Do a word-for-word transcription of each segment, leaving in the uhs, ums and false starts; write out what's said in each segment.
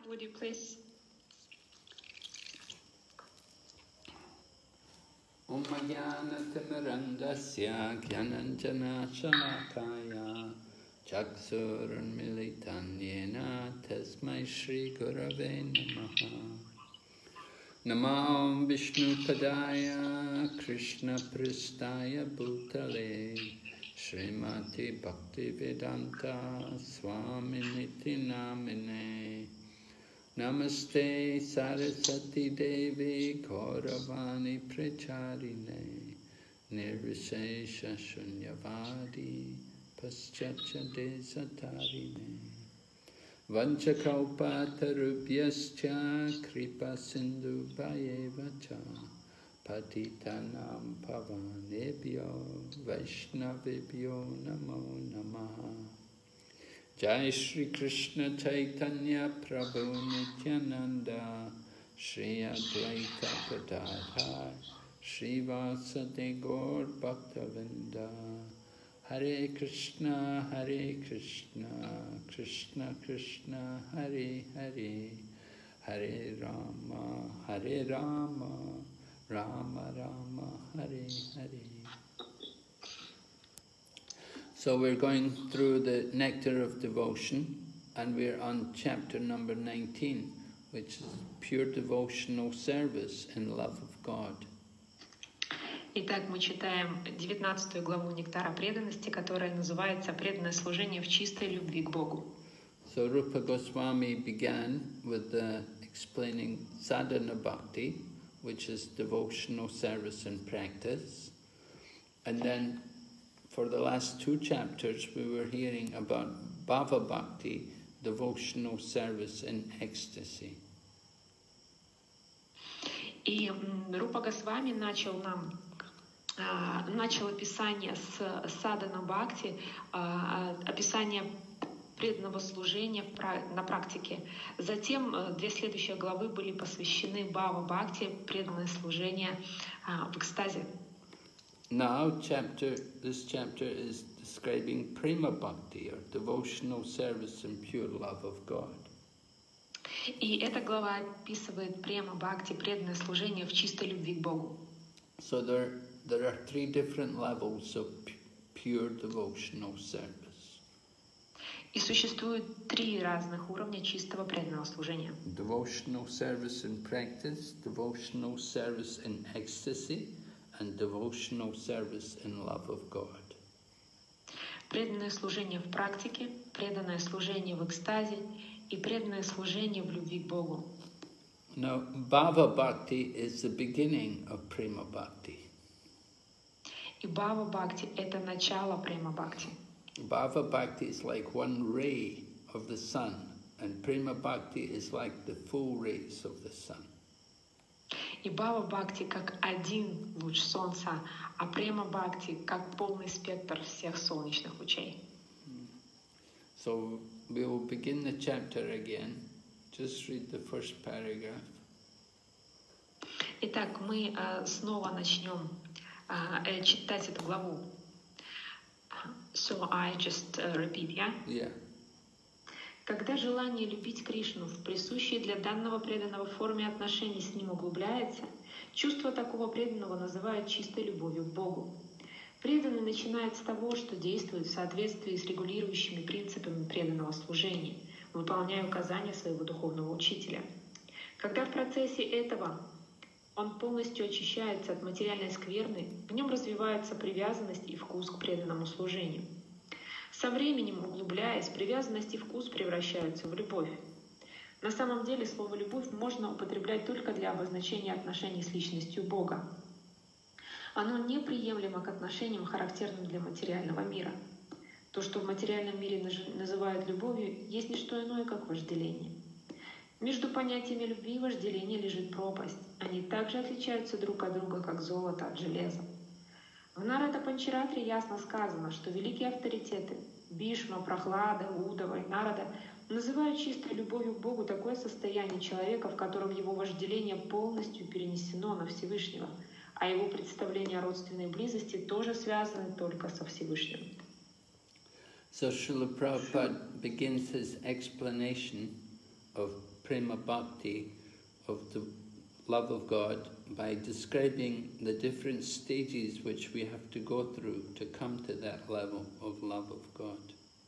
would you please? Om Jnana-timirandasya Jnananjana-shalakaya Chaksurunmilitan Yena Tasmai Shri Gurave Namaha. Namo Vishnu Padaya Krishna Pristaya Bhutale Srimati Bhaktivedanta Swaminiti Namine. Namaste Saraswati Devi Gauravani Pracharine Nirvishesha Shunyavadi Paschacha Desatarine Vanchakalpatarubhyascha Kripa Sindhu Bhayevacha Patitanam Pavanebhyo Vaishnavibhyo Namo Namaha. Jai Shri Krishna Chaitanya Prabhu Nityananda Shri Advaita Gadadhar Shri Vasudeva Gaur Bhaktavinda. Hare Krishna Hare Krishna Krishna Krishna Hare Hare Hare Rama Hare Rama Rama Rama Hare Hare. So we're going through the Nectar of Devotion, and we're on chapter number nineteen, which is pure devotional service in love of God. Итак, мы читаем девятнадцатую главу Нектара преданности, которая называется «Преданное служение в чистой любви к Богу». So Rupa Goswami began with the explaining sadhana bhakti, which is devotional service and practice, and then for the last two chapters, we were hearing about Bhava Bhakti, devotional service in ecstasy. И Рупа Госвами начал нам uh, начал описание с садхана бхакти, uh, описание преданного служения в, на практике. Затем uh, две следующие главы были посвящены Бхава Бхакти, преданное служение uh, в экстазе. Now, chapter this chapter is describing Prema Bhakti, or devotional service and pure love of God. И эта глава описывает Према Бхакти, преданное служение в чистой любви к Богу. So there, there are three different levels of pure devotional service. И существует три разных уровня чистого преданного служения. Devotional service in practice, devotional service in ecstasy, and devotional service in love of God. Преданное служение в практике, преданное служение в экстазе и преданное служение в любви к Богу. Now, Bhava Bhakti is the beginning of Prema Bhakti. И Бхава Бхакти — это начало Према Бхакти. Bhava Bhakti is like one ray of the sun, and Prema Bhakti is like the full rays of the sun. И Бхава Бхакти как один луч солнца, а Према Бхакти как полный спектр всех солнечных лучей. So we will begin the chapter again. Just read the first paragraph. Итак, мы uh, снова начнем uh, читать эту главу. So I just uh, repeat, yeah? Yeah. Когда желание любить Кришну в присущей для данного преданного форме отношений с Ним углубляется, чувство такого преданного называют чистой любовью к Богу. Преданный начинает с того, что действует в соответствии с регулирующими принципами преданного служения, выполняя указания своего духовного учителя. Когда в процессе этого он полностью очищается от материальной скверны, в нем развивается привязанность и вкус к преданному служению. Со временем, углубляясь, привязанность и вкус превращаются в любовь. На самом деле слово «любовь» можно употреблять только для обозначения отношений с личностью Бога. Оно неприемлемо к отношениям, характерным для материального мира. То, что в материальном мире называют любовью, есть не что иное, как вожделение. Между понятиями любви и вожделения лежит пропасть. Они также отличаются друг от друга, как золото от железа. В Нарада Панчаратре ясно сказано, что великие авторитеты Бишма, Прохлада, Удава и Нарада называют чистой любовью к Богу такое состояние человека, в котором его вожделение полностью перенесено на Всевышнего, а его представления о родственной близости тоже связаны только со Всевышним. So Srila Prabhupada begins his explanation of prema bhakti, of the love of God, by describing the different stages which we have to go through to come to that level of love of God.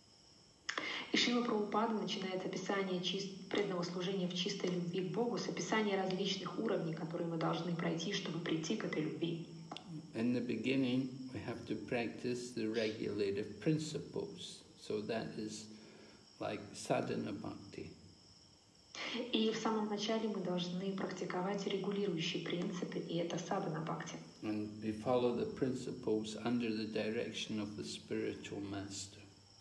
И Шрила Прабхупада начинает описание чист... преданного служения в чистой любви к Богу с описания различных уровней, которые мы должны пройти, чтобы прийти к этой любви. In the beginning, we have to practice the regulative principles. So that is like sadhana bhakti. И в самом начале мы должны практиковать регулирующие принципы, и это садхана бхакти. And we follow the principles under the direction of the spiritual master.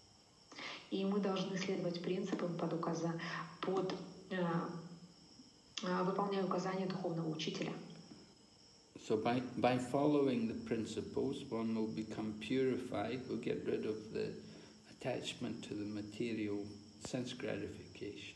И мы должны следовать принципам под указа... под э, э, выполняя указания духовного учителя. So by, by following the principles, one will become purified, will get rid of the attachment to the material sense gratification.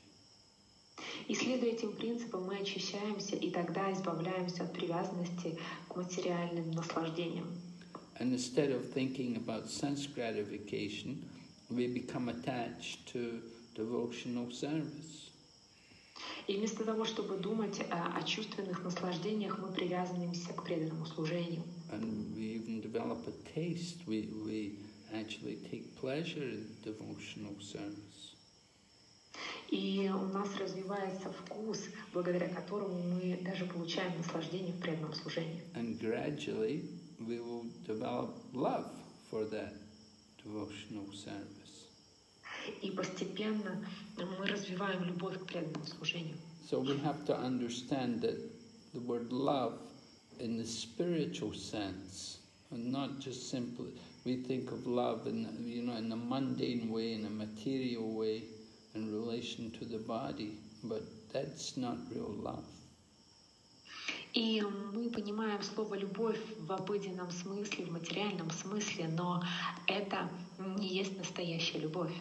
И следуя этим принципам, мы очищаемся, и тогда избавляемся от привязанности к материальным наслаждениям. And instead of thinking about sense gratification, we become attached to devotional service. И вместо того, чтобы думать о, о чувственных наслаждениях, мы привязываемся к преданному служению. And we even develop a taste. We, we actually take pleasure in devotional service. И у нас развивается вкус, благодаря которому мы даже получаем наслаждение в преданном служении. And gradually we will develop love for that devotional service. И постепенно мы развиваем любовь к преданному служению. So we have to understand that the word love in the spiritual sense, and not just simply, we think of love in, you know, in a mundane way, in a material way, in relation to the body, but that's not real love. И мы понимаем слово «любовь» в обыденном смысле, в материальном смысле, но это не есть настоящая любовь.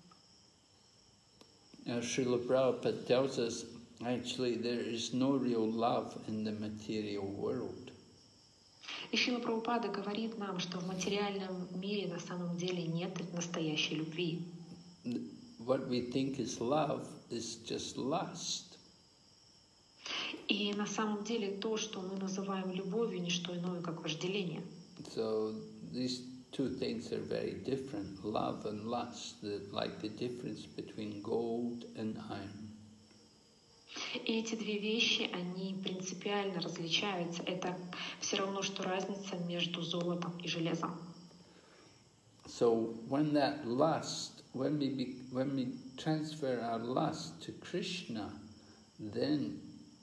Now, Srila Prabhupada tells us, actually, there is no real love in the material world. И Шрила Прабхупада говорит нам, что в материальном мире на самом деле нет настоящей любви. What we think is love is just lust. И на самом деле то, что мы называем любовью, не что иное, как вожделение. So these two things are very different, love and lust, the, like the difference between gold and iron. И эти две вещи, они принципиально различаются. Это все равно, что разница между золотом и железом. So when that lust, when we be, when we transfer our lust to Krishna, then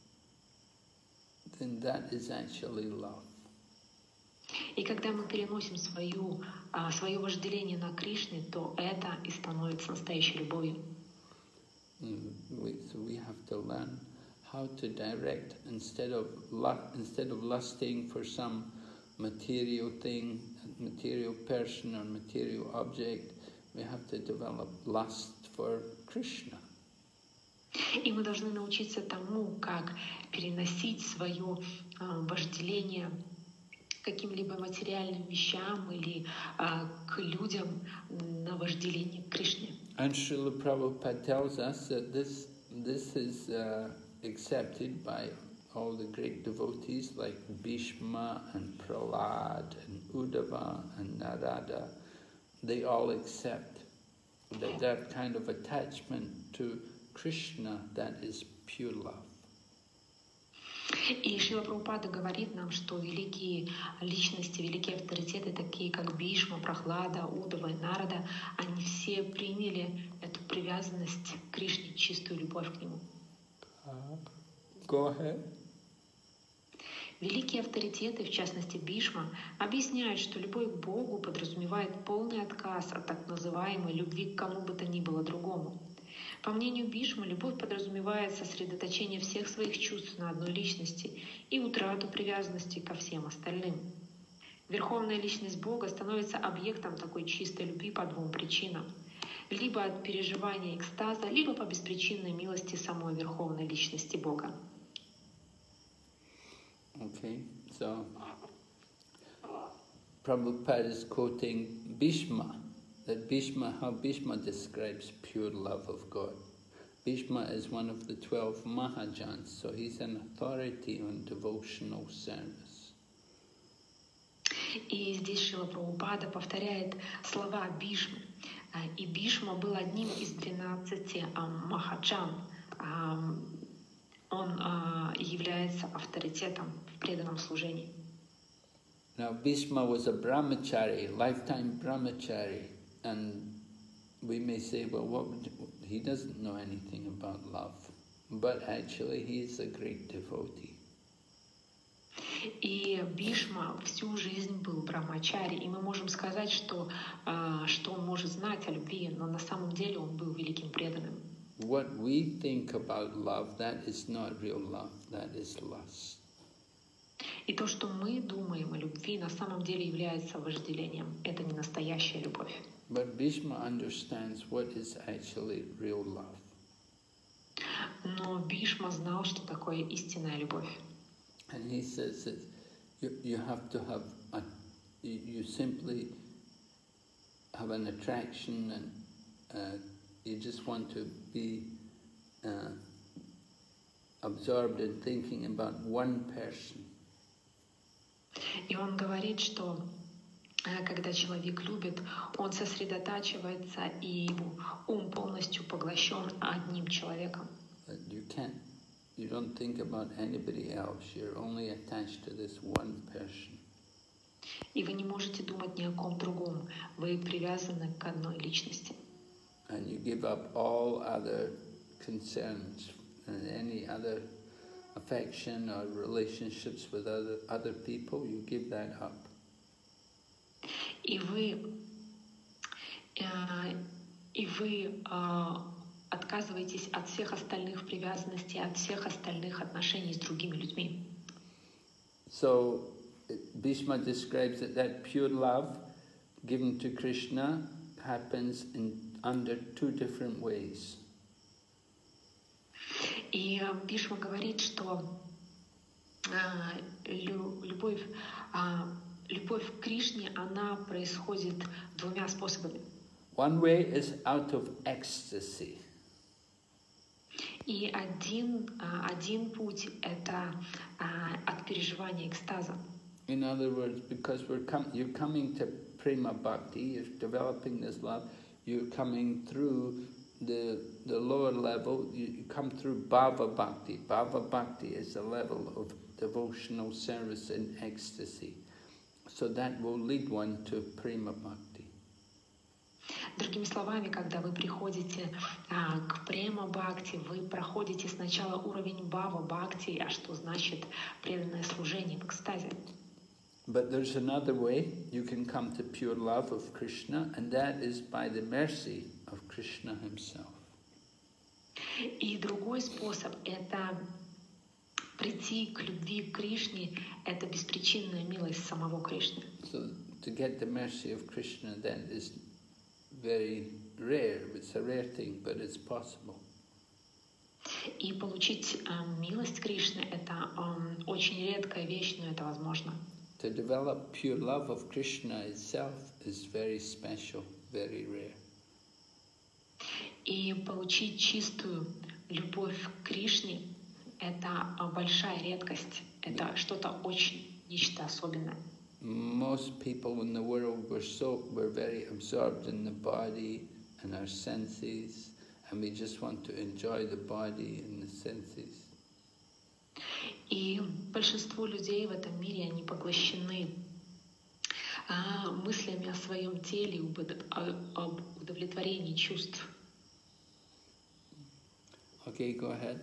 then that is actually love. И когда мы переносим свою, свое вожделение на Кришне, то это и становится настоящей любовью. Mm, we, so we have to learn how to direct instead of instead of lusting for some material thing, material person or material object, we have to develop lust for Krishna. И мы должны научиться тому, как переносить свое э, вожделение к каким-либо материальным вещам или э, к людям на вожделение к Кришне. And Srila Prabhupada tells us that this this is uh, accepted by all the great devotees like Bhishma and Prahlad and Uddhava and Narada. They all accept that that kind of attachment to Krishna, that is pure love. И Шрила Прабхупада говорит нам, что великие личности, великие авторитеты, такие как Бхишма, Прахлада, Уддава и Нарада, они все приняли эту привязанность к Кришне, чистую любовь к Нему. Uh, go ahead. Великие авторитеты, в частности Бхишма, объясняют, что любовь к Богу подразумевает полный отказ от так называемой любви к кому бы то ни было другому. По мнению Бхишмы, любовь подразумевает сосредоточение всех своих чувств на одной личности и утрату привязанности ко всем остальным. Верховная личность Бога становится объектом такой чистой любви по двум причинам. Либо от переживания экстаза, либо по беспричинной милости самой Верховной личности Бога. Okay, so Prabhupada is quoting Bhishma, that Bhishma, how Bhishma describes pure love of God. Bhishma is one of the twelve Mahajans, so he's an authority on devotional service. И здесь Шрила Прабхупада повторяет слова Бишмы. И Бишма был одним из двенадцати Махаджан. Он является авторитетом в преданном служении. Now Bhishma was a brahmachari, lifetime brahmachari, and we may say, well, what would, he doesn't know anything about love, but actually he is a great devotee. И Бишма всю жизнь был брамачари, и мы можем сказать, что, что он может знать о любви, но на самом деле он был великим преданным. What we think about love, that is not real love, that is lust. И то, что мы думаем о любви, на самом деле является вожделением. Это не настоящая любовь. But Bhishma understands what is actually real love. Но Бишма знал, что такое истинная любовь. And he says that you, you have to have, a, you, you simply have an attraction and uh, you just want to be uh, absorbed in thinking about one person. И он говорит, что когда человек любит, он сосредотачивается, и его ум полностью поглощен одним человеком. But you can't, you don't think about anybody else. You're only attached to this one person. И вы не можете думать ни о ком другом. Вы привязаны к одной личности. And you give up all other concerns and any other affection or relationships with other other people. You give that up. И вы, э, и вы э, отказываетесь от всех остальных привязанностей, от всех остальных отношений с другими людьми. So Bhishma describes that that pure love given to Krishna happens in under two different ways. И Бишма говорит, что э, лю, любовь, э, любовь к Кришне, она происходит двумя способами. One way is out of ecstasy. И один, э, один путь — это э, от переживания экстаза. In other words, because we're com you're coming to prema bhakti, you're developing this love, you're coming through the the lower level, you come through bhava bhakti. Bhava bhakti is a level of devotional service in ecstasy. So that will lead one to prema bhakti. Другими словами, когда вы приходите а, к према бхакти, вы проходите сначала уровень бхава бхакти, а что значит преданное служение в экстазе. But there's another way you can come to pure love of Krishna, and that is by the mercy of Krishna himself. И другой способ — это прийти к любви к Кришне, это беспричинная милость самого Кришны. So to get the mercy of Krishna then is very rare. It's a rare thing, but it's possible. И получить э, милость Кришны — это э, очень редкая вещь, но это возможно. To develop pure love of Krishna itself is very special, very rare. И получить чистую любовь к Кришне — это большая редкость, это что-то очень, нечто особенное. Most people in the world were so were very absorbed in the body and our senses, and we just want to enjoy the body and the senses. И большинство людей в этом мире, они поглощены а, мыслями о своем теле, об удовлетворении чувств. Okay, go ahead.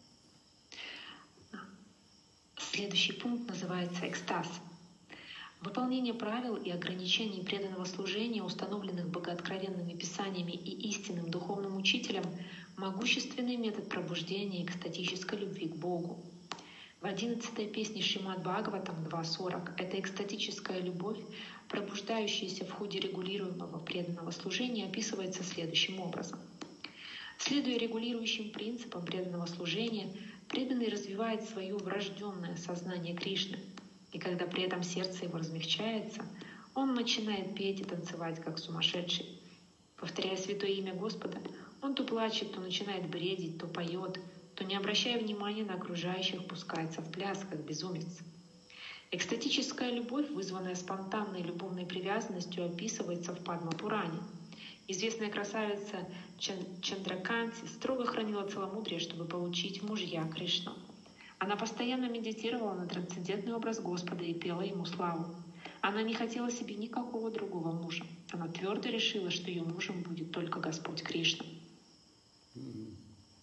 Следующий пункт называется экстаз. Выполнение правил и ограничений преданного служения, установленных богооткровенными писаниями и истинным духовным учителем, могущественный метод пробуждения экстатической любви к Богу. В одиннадцатой песне Шримад Бхагаватам два сорок эта экстатическая любовь, пробуждающаяся в ходе регулируемого преданного служения, описывается следующим образом. Следуя регулирующим принципам преданного служения, преданный развивает свое врожденное сознание Кришны, и когда при этом сердце его размягчается, он начинает петь и танцевать как сумасшедший. Повторяя святое имя Господа, Он то плачет, то начинает бредить, то поет, то, не обращая внимания на окружающих, пускается в пляс, как безумец. Экстатическая любовь, вызванная спонтанной любовной привязанностью, описывается в Падма-Пуране. Известная красавица Чан- Чандраканти строго хранила целомудрие, чтобы получить в мужья Кришну. Она постоянно медитировала на трансцендентный образ Господа и пела ему славу. Она не хотела себе никакого другого мужа. Она твердо решила, что ее мужем будет только Господь Кришна. Mm.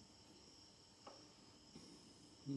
Mm.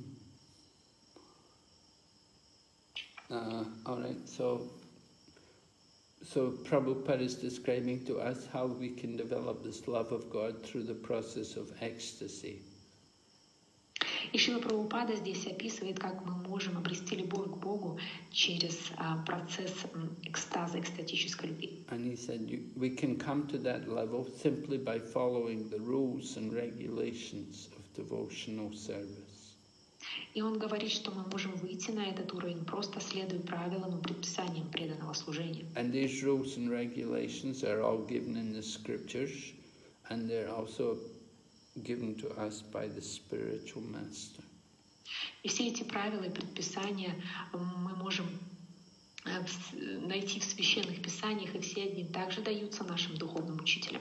Uh, all right, so so Prabhupada is describing to us how we can develop this love of God through the process of ecstasy. И Шрила Прабхупада здесь описывает, как мы можем обрести любовь к Богу через а, процесс м, экстаза, экстатической любви. And he said you, we can come to that level simply by following the rules and regulations of devotional service. И он говорит, что мы можем выйти на этот уровень, просто следуя правилам и предписаниям преданного служения. And these rules and regulations are all given in the scriptures, and they're also given to us by the spiritual master. И все эти правила и предписания мы можем найти в священных писаниях, и все они также даются нашим духовным учителям.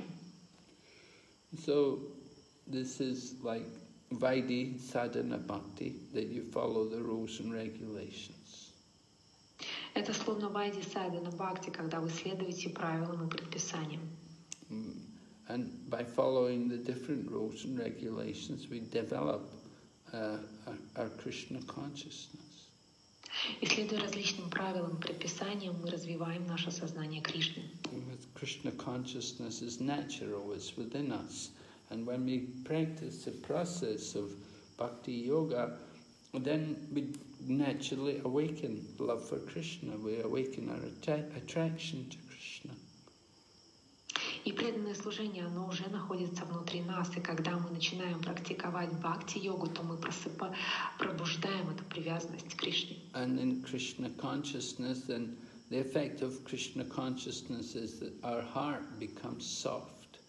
So this is like Vaidhi Sadhana Bhakti, that you follow the rules and regulations. Это словно Вайди Садхана Бхакти, когда вы следуете правилам и предписаниям. And by following the different rules and regulations, we develop uh, our, our Krishna consciousness. И следуя различным правилам и предписаниям, мы развиваем наше сознание Кришны. With Krishna consciousness is natural, it's within us. And when we practice the process of bhakti yoga, then we naturally awaken love for Krishna. We awaken our atta- attraction to Krishna. И преданное служение, оно уже находится внутри нас. И когда мы начинаем практиковать бхакти-йогу, то мы просыпа, пробуждаем эту привязанность к Кришне. And in Krishna consciousness, then the effect of Krishna consciousness is that our heart becomes soft.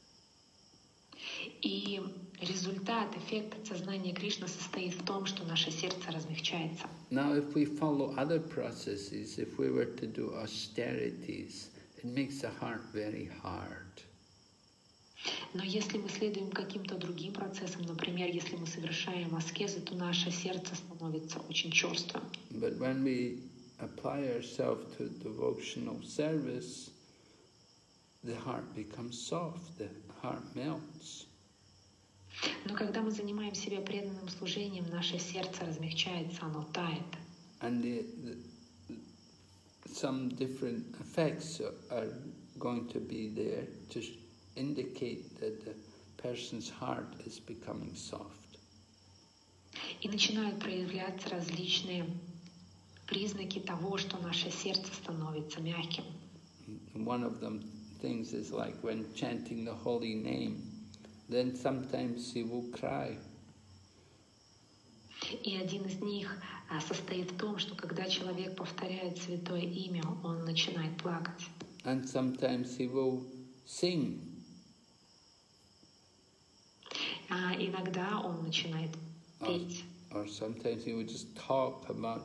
И результат, эффект от сознания Кришны состоит в том, что наше сердце размягчается. Now, if we follow other processes, if we were to do austerities, it makes the heart very hard. Но если мы следуем каким-то другим процессам, например, если мы совершаем аскезы, то наше сердце становится очень черствым. But when we apply ourselves to devotional service, the heart becomes soft, the heart melts. Но когда мы занимаем себя преданным служением, наше сердце размягчается, оно тает. And the, the, some different effects are going to be there to indicate that the person's heart is becoming soft. И начинают проявляться различные признаки того, что наше сердце становится мягким. One of them things is like when chanting the holy name, then sometimes he will cry. И один из них состоит в том, что когда человек повторяет святое имя, он начинает плакать. And sometimes he will sing. А иногда он начинает петь. Or, or sometimes he will just talk about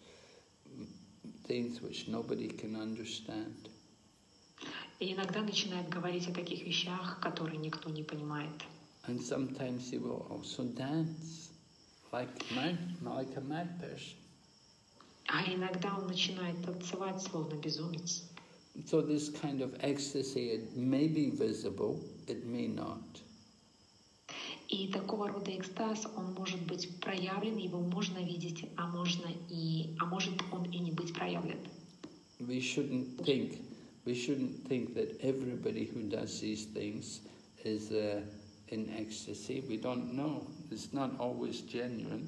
things which nobody can understand. И иногда начинает говорить о таких вещах, которые никто не понимает. And sometimes he will also dance, like mad, like a mad person. А иногда он начинает танцевать, словно безумец. So this kind of ecstasy, it may be visible, it may not. И такого рода экстаз, он может быть проявлен, его можно видеть, а можно и, а может он и не быть проявлен. We shouldn't think, we shouldn't think that everybody who does these things is uh, in ecstasy. We don't know. It's not always genuine.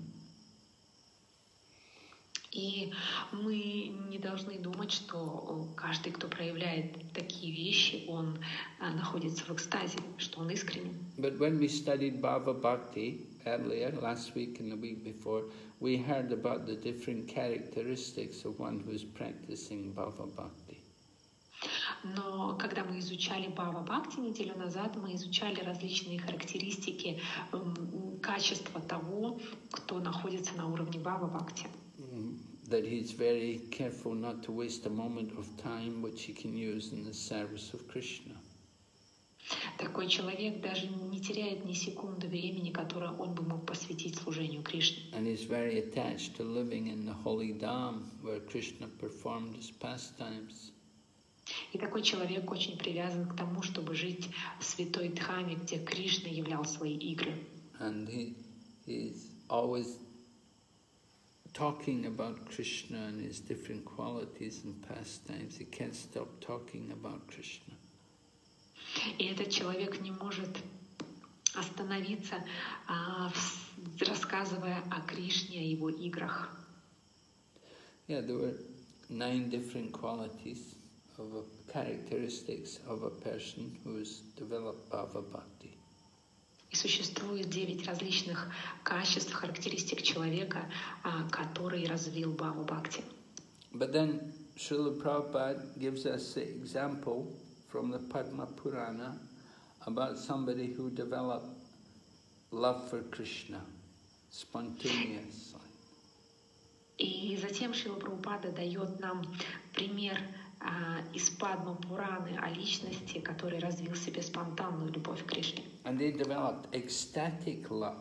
И мы не должны думать, что каждый, кто проявляет такие вещи, он находится в экстазе, что он искренен. But when we studied Bhava Bhakti earlier, last week and the week before, we heard about the different characteristics of one who is practicing Bhava Bhakti. Но когда мы изучали Бхава Бхакти неделю назад, мы изучали различные характеристики, м, качества того, кто находится на уровне Бхава Бхакти. That he's very careful not to waste a moment of time which he can use in the service of Krishna. Такой человек даже не теряет ни секунды времени, которое он бы мог посвятить служению Кришне. And he's very attached to living in the holy Dham where Krishna performed his pastimes. И такой человек очень привязан к тому, чтобы жить в святой Дхаме, где Кришна являл свои игры. And he he's always talking about Krishna and his different qualities and pastimes. He can't stop talking about Krishna. И этот человек не может остановиться, а, рассказывая о Кришне, о его играх. Yeah, there were nine different qualities of a, characteristics of a person who's developed Bhava Bhakti. И существует девять различных качеств, характеристик человека, а, который развил Бхава Бхакти. But then Srila Prabhupada gives us the example from the Padma Purana about somebody who developed love for Krishna, spontaneous. И затем Шрила Прабхупада дает нам пример а, из Падма Пураны о личности, который развил в себе спонтанную любовь к Кришне. And they developed ecstatic love.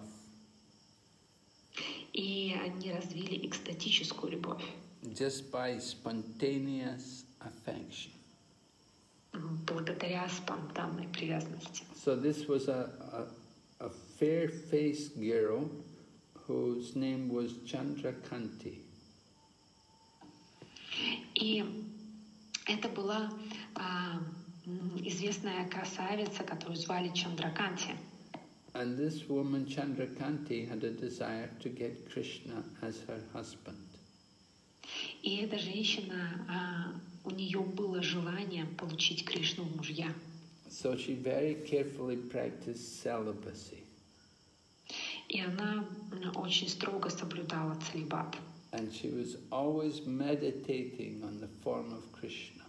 И они развили экстатическую любовь. Just by spontaneous affection. Благодаря спонтанной привязанности. So this was a, a, a fair-faced girl whose name was Chandrakanti. И это была а, известная красавица, которую звали Чандраканти. And this woman Chandrakanti had a desire to get Krishna as her husband. И эта женщина, а, у нее было желание получить Кришну в мужья. So she very carefully practiced celibacy. И она очень строго соблюдала целибат. And she was always meditating on the form of Krishna.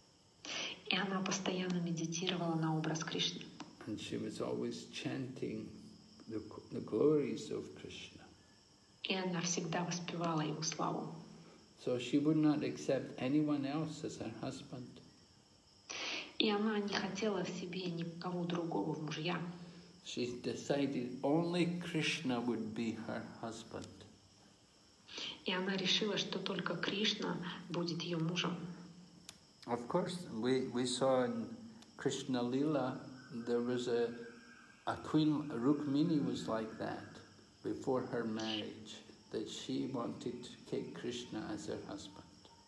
И она постоянно медитировала на образ Кришны. And she was always chanting the, the glories of Krishna. И она всегда воспевала его славу. So she would not accept anyone else as her husband. И она не хотела в себе никого другого в мужья. She decided only Krishna would be her husband. И она решила, что только Кришна будет ее мужем. Of course, we, we saw in Krishna Lila, there was a, a queen, Rukmini was like that before her marriage, that she wanted to take Krishna as her husband.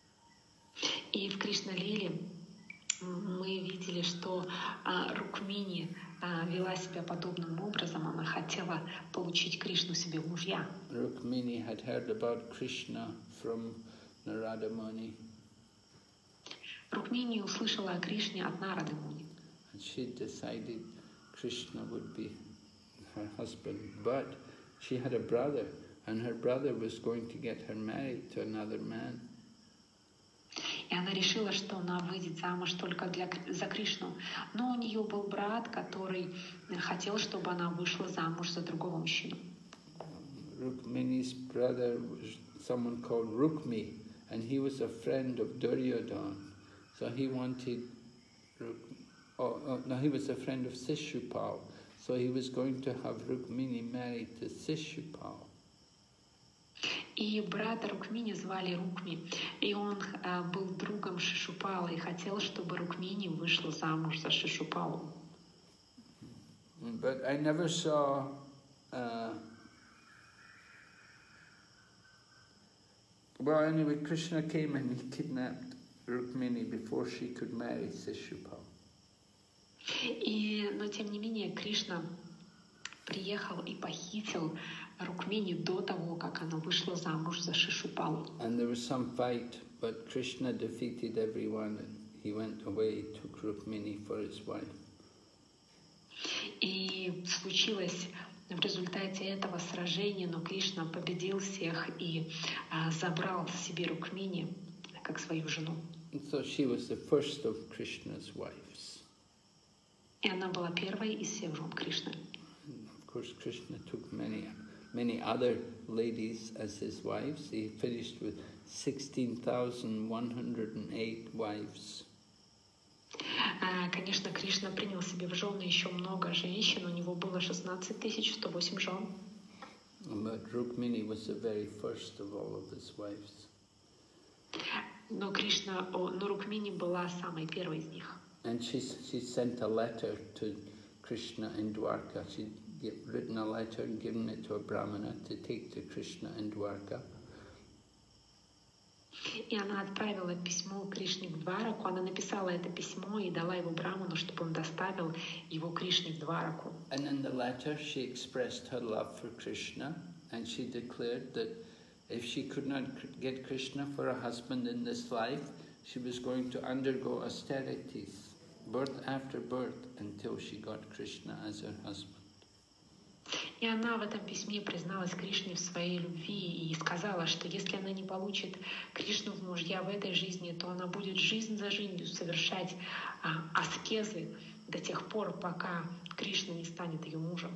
И в Кришна-лиле мы видели, что а, Рукмини а, вела себя подобным образом. Она хотела получить Кришну себе в мужья. Rukmini had heard about Krishna from Narada Muni. Рукмини услышала о Кришне от Нарады Муни. And she decided Krishna would be her husband. But she had a brother, and her brother was going to get her married to another man. И она решила, что она выйдет замуж только для, за Кришну. Но у нее был брат, который хотел, чтобы она вышла замуж за другого мужчину. Rukmini's brother was someone called Rukmi, and he was a friend of Duryodhana. So he wanted, oh, oh, no, he was a friend of Sishupal. So he was going to have Rukmini married to Sishupal. И брата Рукмини звали Рукми, и он а, был другом Шишупала и хотел, чтобы Рукмини вышла замуж за Шишупалу. But I never saw uh, well, anyway, Krishna came and he kidnapped Rukmini before she could marry Sishupal. И, но тем не менее Кришна приехал и похитил Рукмини до того, как она вышла замуж за Шишупалу. And there was some fight, but Krishna defeated everyone and he went away, took Rukmini for his wife. И случилось в результате этого сражения, но Кришна победил всех и а, забрал себе Рукмини как свою жену. So she was the first of Krishna's wives. И она была первой из всех жен Кришны. And of course, Krishna took many, many other ladies as his wives. He finished with sixteen thousand one hundred eight wives. Конечно, Кришна принял себе в жены еще много женщин. У него было шестнадцать тысяч сто восемь жен. But Rukmini was the very first of all of his wives. Но Кришна, но Рукмини была самой первой из них. And she, she sent a letter to Krishna in Dwarka. She'd written a letter and given it to a Brahmana to take to Krishna in Dwarka. И она отправила письмо Кришне в Двараку. Она написала это письмо и дала его Браману, чтобы он доставил его Кришне в Двараку. And in the letter she expressed her love for Krishna, and she declared that if she could not get Krishna for a husband in this life, she was going to undergo austerities, birth after birth, until she got Krishna as her husband. И она в этом письме призналась Кришне в своей любви и сказала, что если она не получит Кришну в мужья в этой жизни, то она будет жизнь за жизнью совершать а, аскезы до тех пор, пока Кришна не станет ее мужем.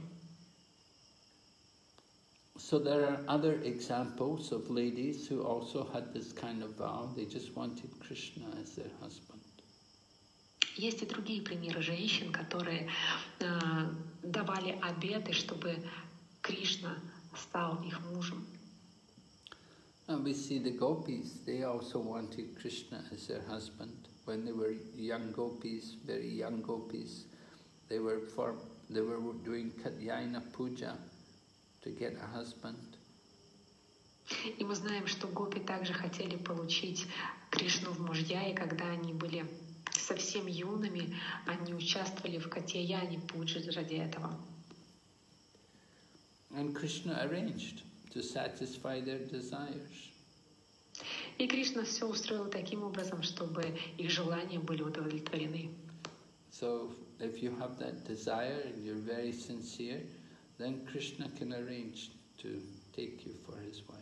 So there are other examples of ladies who also had this kind of vow. They just wanted Krishna as their husband. Есть и другие примеры женщин, которые э, давали обеты, чтобы Кришна стал их мужем. And we see the gopis, they also wanted Krishna as their husband. When they were young gopis, very young gopis, they were for, they were doing Katyayana Puja to get a husband. И мы знаем, что гопи также хотели получить Кришну в мужья, и когда они были совсем юными, они участвовали в Катьяяне Пуджи ради этого. And Krishna arranged to satisfy their desires. И Кришна все устроил таким образом, чтобы их желания были удовлетворены. So if you have that desire and you're very sincere, then Krishna can arrange to take you for his wife.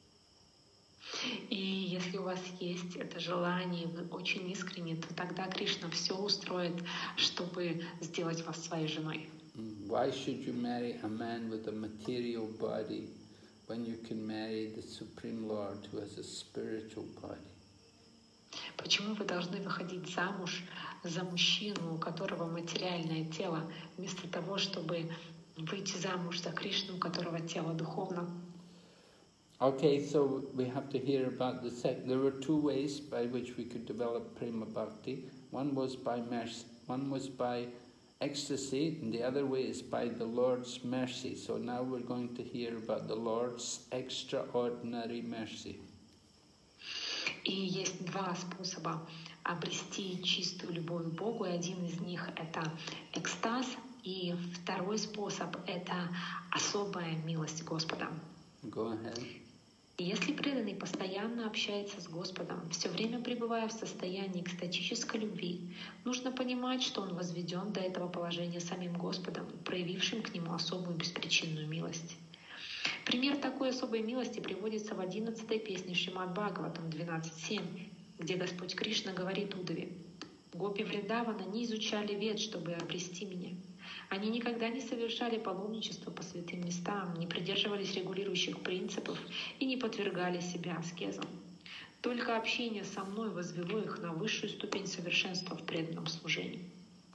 И если у вас есть это желание, вы очень искренне, то тогда Кришна все устроит, чтобы сделать вас своей женой. Why should you marry a man with a material body when you can marry the Supreme Lord who has a spiritual body? Почему вы должны выходить замуж за мужчину, у которого материальное тело, вместо того, чтобы выйти замуж за Кришну, у которого тело духовно? Okay, so we have to hear about the sect. There were two ways by which we could develop prema bhakti. One was by mercy, one was by ecstasy, and the other way is by the Lord's mercy. So now we're going to hear about the Lord's extraordinary mercy. И есть два способа обрести чистую любовь к Богу, и один из них — это экстаз, и второй способ — это особая милость Господа. Go ahead. Если преданный постоянно общается с Господом, все время пребывая в состоянии экстатической любви, нужно понимать, что он возведен до этого положения самим Господом, проявившим к нему особую беспричинную милость. Пример такой особой милости приводится в одиннадцатой песне Шримад Бхагаватам двенадцать семь, где Господь Кришна говорит Удаве: «Гопи Вриндавана не изучали вед, чтобы обрести меня. Они никогда не совершали паломничество по святым местам, не придерживались регулирующих принципов и не подвергали себя аскезам. Только общение со мной возвело их на высшую ступень совершенства в преданном служении».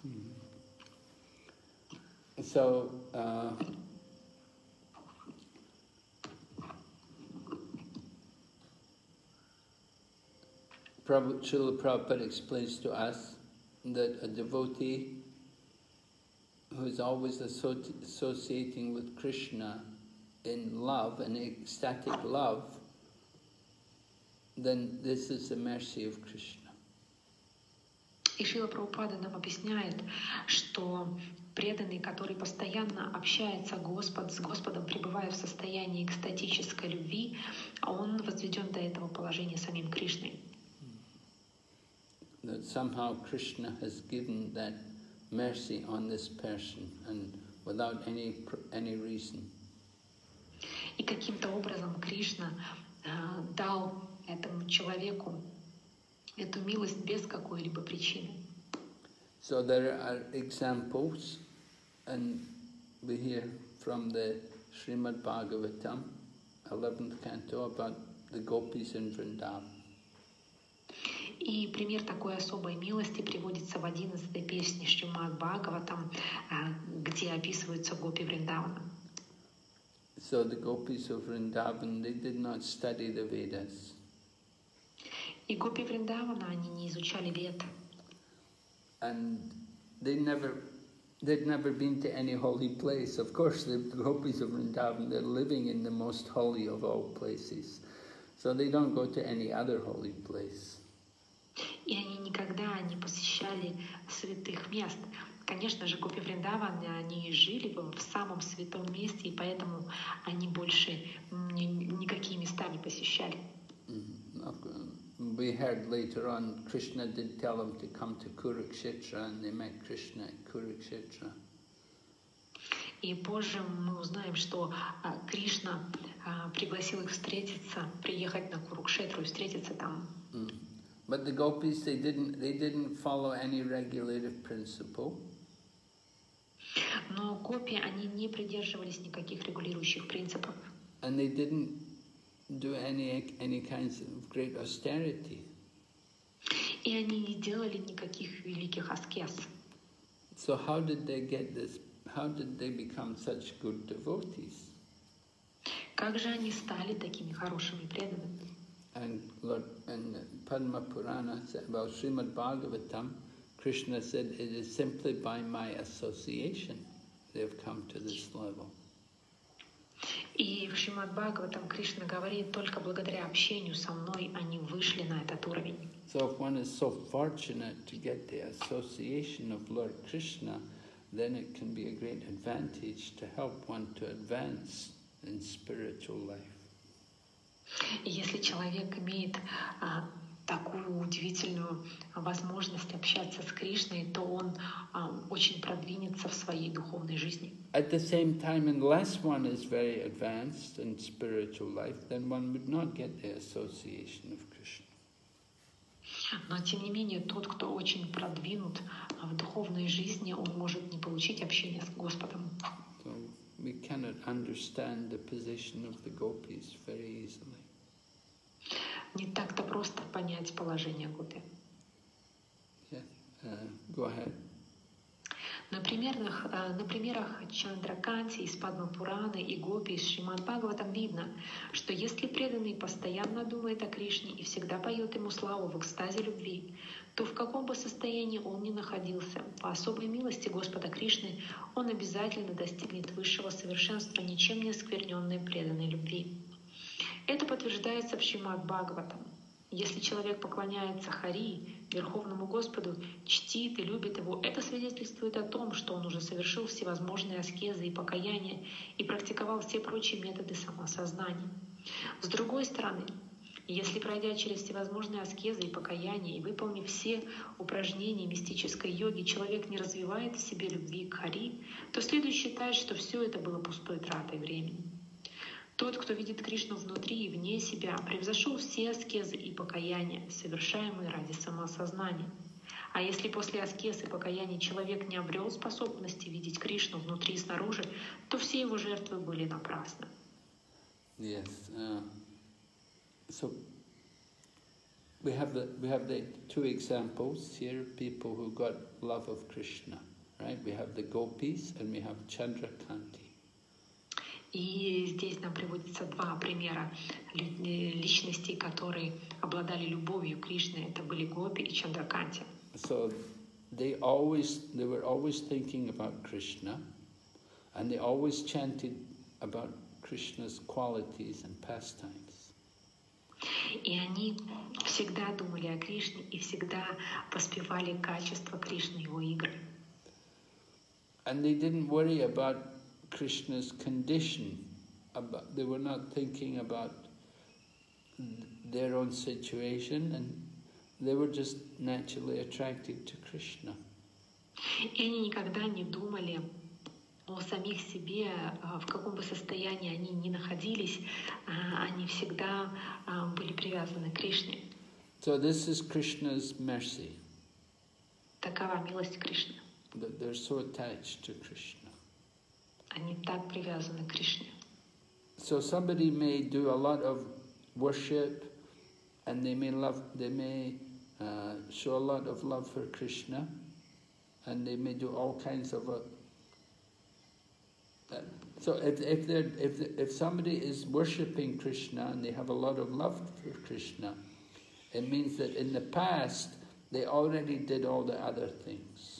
So, uh, Srila Prabhupada explains to us that a devotee who is always associating with Krishna in love, in ecstatic love, then this is the mercy of Krishna. И Шрила Прабхупада нам объясняет, что преданный, который постоянно общается Господ, с Господом, пребывая в состоянии экстатической любви, он возведен до этого положения самим Кришной. That somehow Krishna has given that mercy on this person and without any any reason. И каким-то образом Кришна э, дал этому человеку эту милость без какой-либо причины. So there are examples, and we hear from the Srimad Bhagavatam, eleventh canto, about the gopis in Vrindavan. И пример такой особой милости приводится в одиннадцатой песне Шримад Бхагаватам, где описываются гопи Вриндавана. So the gopis of Vrindavan, they did not study the Vedas. И гопи Вриндавана, они не изучали Вед. And they never, they'd never been to any holy place. Of course, the gopis of Vrindavan, they're living in the most holy of all places. So they don't go to any other holy place. И они никогда не посещали святых мест. Конечно же, гопи Вриндавана, они жили в самом святом месте, и поэтому они больше ни, никакие места не посещали. We heard later on, Krishna did tell them to come to Kurukshetra, and they met Krishna at Kurukshetra. И позже мы узнаем, что а, Кришна а, пригласил их встретиться, приехать на Курукшетру и встретиться там. Mm. But the gopis, they didn't, they didn't follow any regulative principle. Но гопи, они не придерживались никаких регулирующих принципов. And they didn't do any any kinds of great austerity. И они не делали никаких великих аскез. So how did they get this? How did they become such good devotees? Как же они стали такими хорошими преданными? And Lord, and Padma Purana said about Srimad Bhagavatam, Krishna said, it is simply by my association they have come to this level. И в Шримад Бхагаватам Кришна говорит, только благодаря общению со мной они вышли на этот уровень. So if one is so fortunate to get the association of Lord Krishna, then it can be a great advantage to help one to advance in spiritual life. И если человек имеет а, такую удивительную возможность общаться с Кришной, то он а, очень продвинется в своей духовной жизни. At the same time, unless one is very advanced in spiritual life, then one would not get the association of Krishna. Но тем не менее, тот, кто очень продвинут в духовной жизни, он может не получить общение с Господом. So we cannot understand the position of the gopis very easily. Не так-то просто понять положение гопи. Yeah. Uh, go ahead. На примерах, на примерах Чандраканти из Падма Пураны и Гопи из Шримад Бхагаватам видно, что если преданный постоянно думает о Кришне и всегда поет ему славу в экстазе любви, то в каком бы состоянии он ни находился, по особой милости Господа Кришны он обязательно достигнет высшего совершенства ничем не оскверненной преданной любви. Это подтверждается в Шримад Бхагаватам. Если человек поклоняется Хари, Верховному Господу, чтит и любит Его, это свидетельствует о том, что он уже совершил всевозможные аскезы и покаяния и практиковал все прочие методы самосознания. С другой стороны, если, пройдя через всевозможные аскезы и покаяния и выполнив все упражнения мистической йоги, человек не развивает в себе любви к Хари, то следует считать, что все это было пустой тратой времени. Тот, кто видит Кришну внутри и вне себя, превзошел все аскезы и покаяния, совершаемые ради самоосознания. А если после аскез и покаяний человек не обрел способности видеть Кришну внутри и снаружи, то все его жертвы были напрасны. Yes. Uh, so we have the we have the two examples here. People who got love of Krishna, right? We have the gopis and we have Chandrakanti. И здесь нам приводятся два примера личностей, которые обладали любовью к Кришне. Это были Гопи и Чандраканти. So they always they were always thinking about Krishna, and they always chanted about Krishna's qualities and pastimes. И они всегда думали о Кришне и всегда воспевали качества Кришны, его игры. And they didn't worry about Krishna's condition. About, they were not thinking about their own situation, and they were just naturally attracted to Krishna. И они никогда не думали о самих себе, в каком бы состоянии они ни находились, они всегда были привязаны к Кришне. So this is Krishna's mercy. Такова милость Кришны. That they're so attached to Krishna. Они так привязаны к Кришне. So somebody may do a lot of worship, and they may love, they may uh, show a lot of love for Krishna, and they may do all kinds of. Uh, uh, so if if they if if somebody is worshipping Krishna and they have a lot of love for Krishna, it means that in the past they already did all the other things.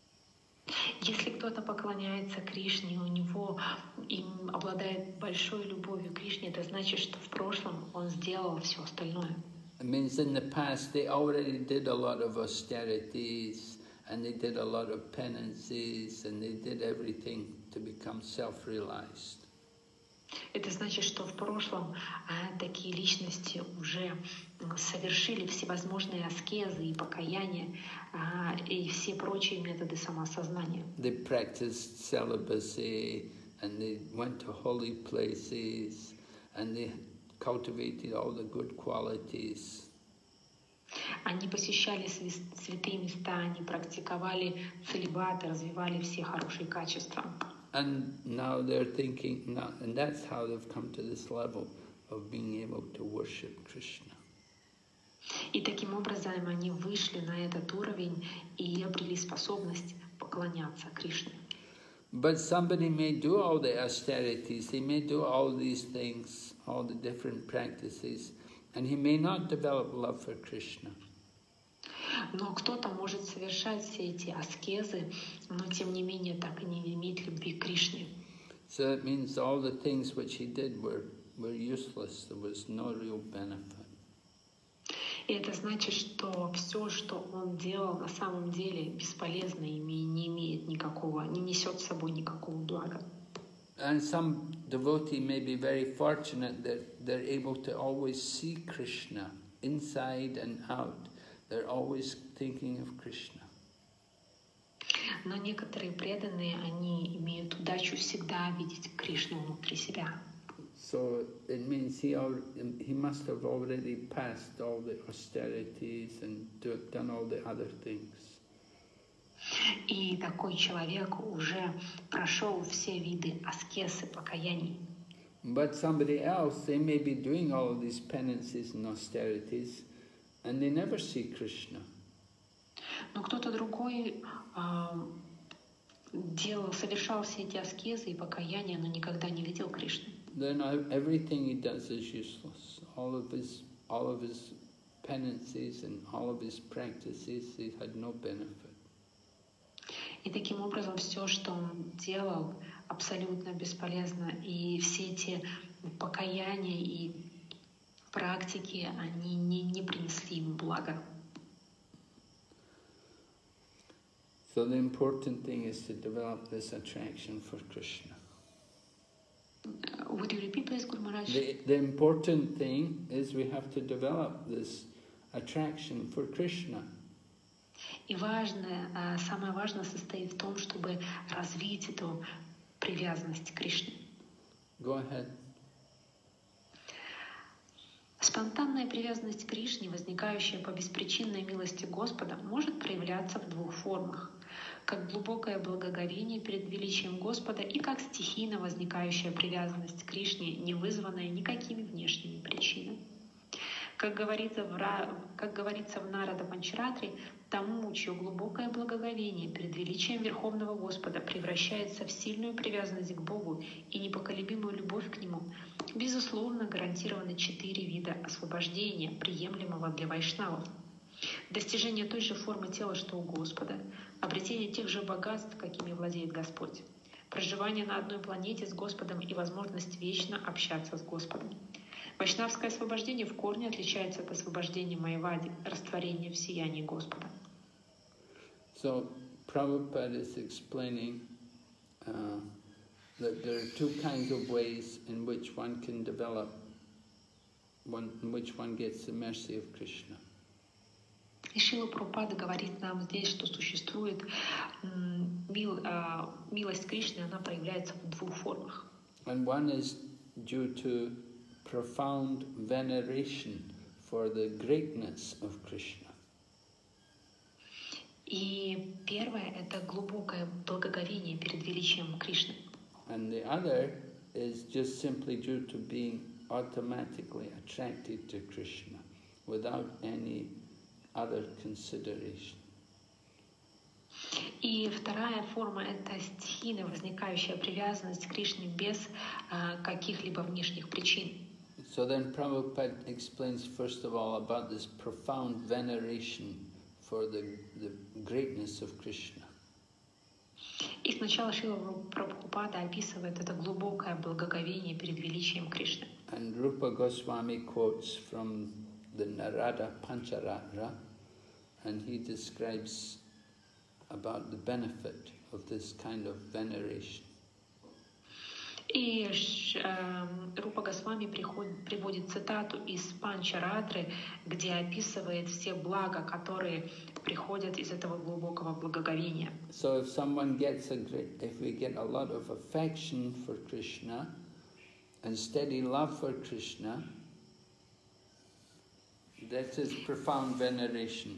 Если кто-то поклоняется Кришне, у него им обладает большой любовью к Кришне, это значит, что в прошлом он сделал все остальное. It means in the past they already did a lot of austerities, and they did a lot of penances, and they did everything to become self-realized. Это значит, что в прошлом а, такие личности уже совершили всевозможные аскезы и покаяния, а, и все прочие методы самоосознания. They practiced celibacy, and they went to holy places, and they cultivated all the good qualities. Они посещали святые места, они практиковали целибат, развивали все хорошие качества. And now they're thinking, now, and that's how they've come to this level of being able to worship Krishna. И таким образом они вышли на этот уровень и обрели способность поклоняться Кришне. But somebody may do all the austerities, he may do all these things, all the different practices, and he may not develop love for Krishna. Но кто-то может совершать все эти аскезы, но тем не менее так и не иметь любви к Кришне. So it means all the things which he did were, were useless, there was no real benefit. И это значит, что все, что он делал, на самом деле бесполезно и не имеет никакого, не несет с собой никакого блага. And some devotee may be very fortunate that they're able to always see Krishna inside and out. They're always thinking of Krishna. Но некоторые преданные, они имеют удачу всегда видеть Кришну внутри себя. So it means he he must have already passed all the austerities and do, done all the other things. И такой человек уже прошел все виды аскез и покаяний. But somebody else, they may be doing all of these penances and austerities, and they never see Krishna. Но кто-то другой э, делал, совершал все эти аскезы и покаяния, но никогда не видел Кришны. Then everything he does is useless. All of his, all of his penances and all of his practices, he had no benefit. И таким образом все, что он делал, абсолютно бесполезно. И все эти покаяния и практики, они не, не принесли ему блага. So the important thing is to develop this attraction for Krishna. Would you repeat, please, Guru Maharaj? The, the important thing is we have to develop this attraction for Krishna. И важное, самое важное состоит в том, чтобы развить эту привязанность к Кришне. Go ahead. Спонтанная привязанность к Кришне, возникающая по беспричинной милости Господа, может проявляться в двух формах. Как глубокое благоговение перед величием Господа и как стихийно возникающая привязанность к Кришне, не вызванная никакими внешними причинами. Как говорится в, как говорится в Нарада Панчаратре, тому, чье глубокое благоговение перед величием Верховного Господа превращается в сильную привязанность к Богу и непоколебимую любовь к Нему, безусловно, гарантированы четыре вида освобождения, приемлемого для вайшнавов. Достижение той же формы тела, что у Господа, обретение тех же богатств, какими владеет Господь, проживание на одной планете с Господом и возможность вечно общаться с Господом. Вайшнавское освобождение в корне отличается от освобождения майвади, растворения в сиянии Господа. So Prabhupada is explaining uh, that there are two kinds of ways in which one can develop, one, in which one gets the mercy of Krishna. И Шрила Прабхупада говорит нам здесь, что существует мил, э, милость Кришны, она проявляется в двух формах. And one is due to profound veneration for the greatness of Krishna. И первое — это глубокое благоговение перед величием Кришны. And the other is just simply due to being automatically attracted to Krishna without any other consideration. И вторая форма — это стихийно возникающая привязанность к Кришне без а, каких-либо внешних причин. So then Prabhupada explains first of all about this profound veneration for the, the greatness of Krishna. И сначала Шрила Прабхупада описывает это глубокое благоговение перед величием Кришны. And Rupa Goswami quotes from the Narada Pancharatra, and he describes about the benefit of this kind of veneration. И э, Рупа Госвами приходит, приводит цитату из Панчаратры, где описывает все блага, которые приходят из этого глубокого благоговения. So if someone gets a great, if we get a lot of affection for Krishna and steady love for Krishna, that is profound veneration.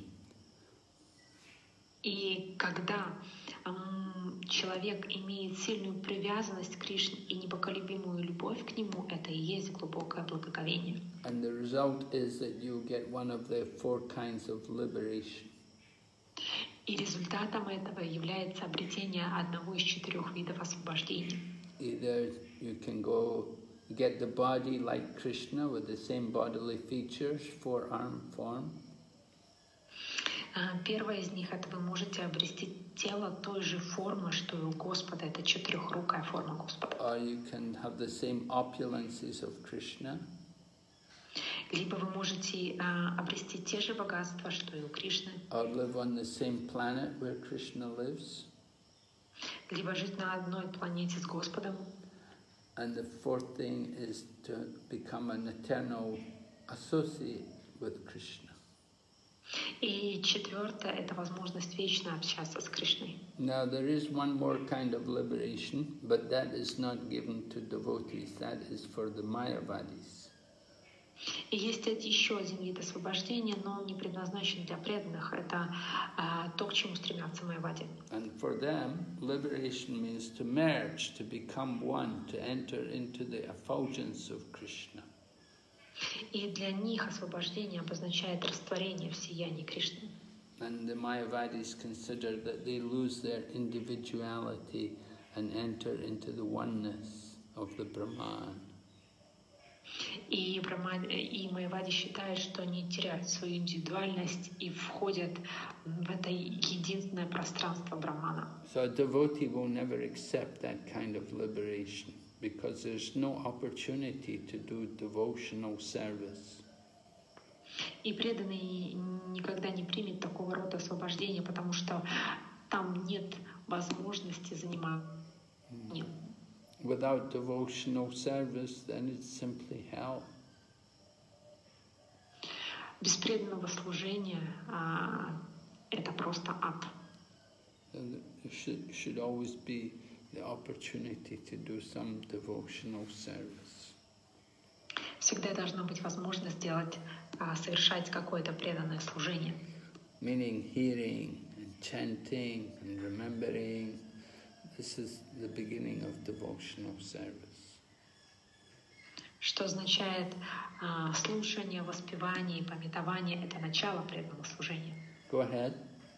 И когда эм, человек имеет сильную привязанность к Кришне и непоколебимую любовь к Нему, это и есть глубокое благоговение. And the result is that you get one of the four kinds of liberation. И результатом этого является обретение одного из четырех видов освобождения. Either you can go get the body like Krishna with the same bodily features, four-arm form. Первое из них — это вы можете обрести тело той же формы, что и у Господа. Это четырехрукая форма Господа. Or you can have the same opulences of Krishna. Либо вы можете а, обрести те же богатства, что и у Кришны. Or live on the same planet where Krishna lives. Либо жить на одной планете с Господом. And the fourth thing is to become an eternal associate with Krishna. И четвертое — это возможность вечно общаться с Кришной. Now there is one more kind of liberation, but that is not given to devotees. That is for the Mayavadis. И есть еще один вид освобождения, но он не предназначен для преданных. Это а, то, к чему стремятся майявади. And for them, liberation means to merge, to become one, to enter into the effulgence of Krishna. И для них освобождение обозначает растворение в сиянии Кришны. And the Mayavadis consider that they lose their individuality and enter into the oneness of the Brahman. И, Брахма, и майявади считают, что они теряют свою индивидуальность и входят в это единственное пространство Брахмана. So a devotee will never accept that kind of liberation, because there's no opportunity to do devotional service. И преданный никогда не примет такого рода освобождения, потому что там нет возможности заниматься. Нет. Without devotional service, then it's simply hell. Без преданного служения а, это просто ад. And there should, should always be the opportunity to do some devotional service. Всегда должна быть возможность делать, а, совершать какое-то преданное служение. Meaning hearing and chanting and remembering. This is the beginning of devotional service. Что означает а, слушание, воспевание и памятование — это начало преданного служения. Go ahead.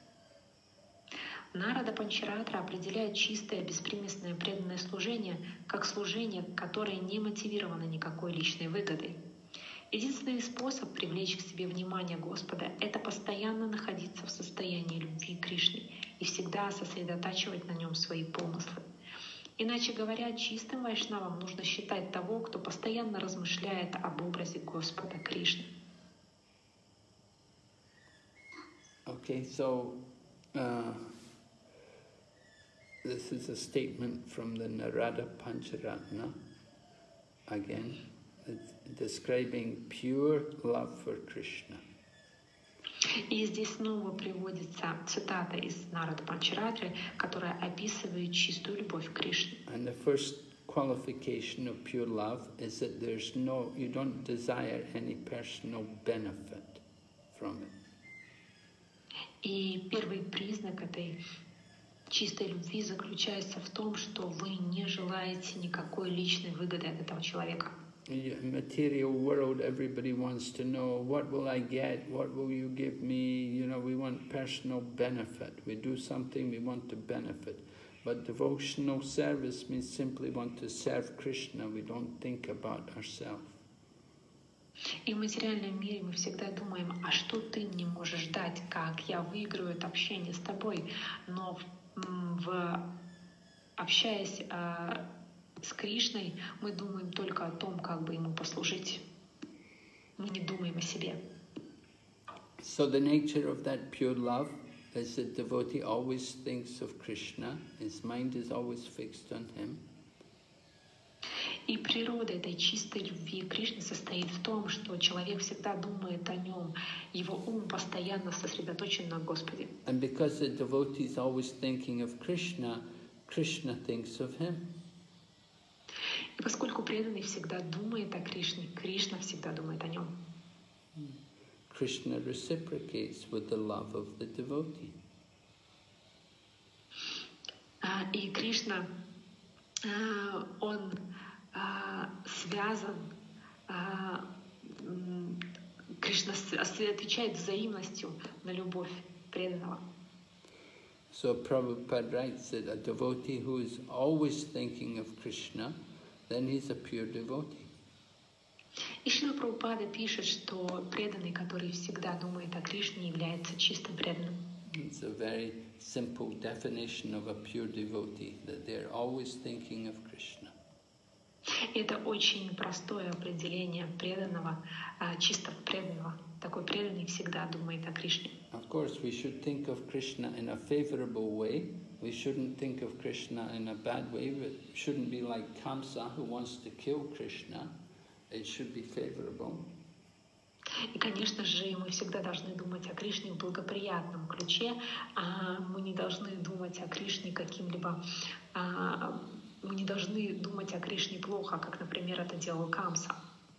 Нарада Панчаратра определяет чистое, беспримесное преданное служение как служение, которое не мотивировано никакой личной выгодой. Единственный способ привлечь к себе внимание Господа — это постоянно находиться в состоянии любви к Кришне и всегда сосредотачивать на нем свои помыслы. Иначе говоря, чистым вайшнавам нужно считать того, кто постоянно размышляет об образе Господа Кришны. Okay, so uh, this is a statement from the Narada Pancharatna, again, it's describing pure love for Krishna. И здесь снова приводится цитата из Нарада Панчаратры, которая описывает чистую любовь к Кришне. And the first qualification of pure love is that there's no, you don't desire any personal benefit from it. И первый признак этой чистой любви заключается в том, что вы не желаете никакой личной выгоды от этого человека. In the material world, everybody wants to know, what will I get, what will you give me, you know, we want personal benefit. We do something, we want to benefit. But devotional service means simply want to serve Krishna, we don't think about ourselves. И в материальном мире мы всегда думаем, а что ты мне можешь дать, как я выиграю это общение с тобой. Но в, в, общаясь э, с Кришной, мы думаем только о том, как бы ему послужить. Мы не думаем о себе. So the nature of that pure love is that devotee always thinks of Krishna, his mind is always fixed on him. И природа этой чистой любви Кришны состоит в том, что человек всегда думает о нем, его ум постоянно сосредоточен на Господе. And because the devotee is always thinking of Krishna, Krishna thinks of him. И поскольку преданный всегда думает о Кришне, Кришна всегда думает о нем. Krishna reciprocates with the love of the devotee. И Кришна, он связан, Кришна отвечает взаимностью на любовь преданного. So Prabhupada writes that a devotee who is always thinking of Krishna, then he's a pure devotee. И Шрила Прабхупада пишет, что преданный, который всегда думает о Кришне, является чистым преданным. It's a very simple definition of a pure devotee, that they're always thinking of Krishna. Это очень простое определение преданного, чистого преданного. Такой преданный всегда думает о Кришне. Of course, we should think of Krishna in a favorable way. We shouldn't think of Krishna in a bad way. We shouldn't be like Kamsa, who wants to kill Krishna. It should be favorable. И, конечно же, мы всегда должны думать о Кришне в благоприятном ключе, а мы не должны думать о Кришне каким-либо... А, мы не должны думать о Кришне плохо, как, например, это делал Камса.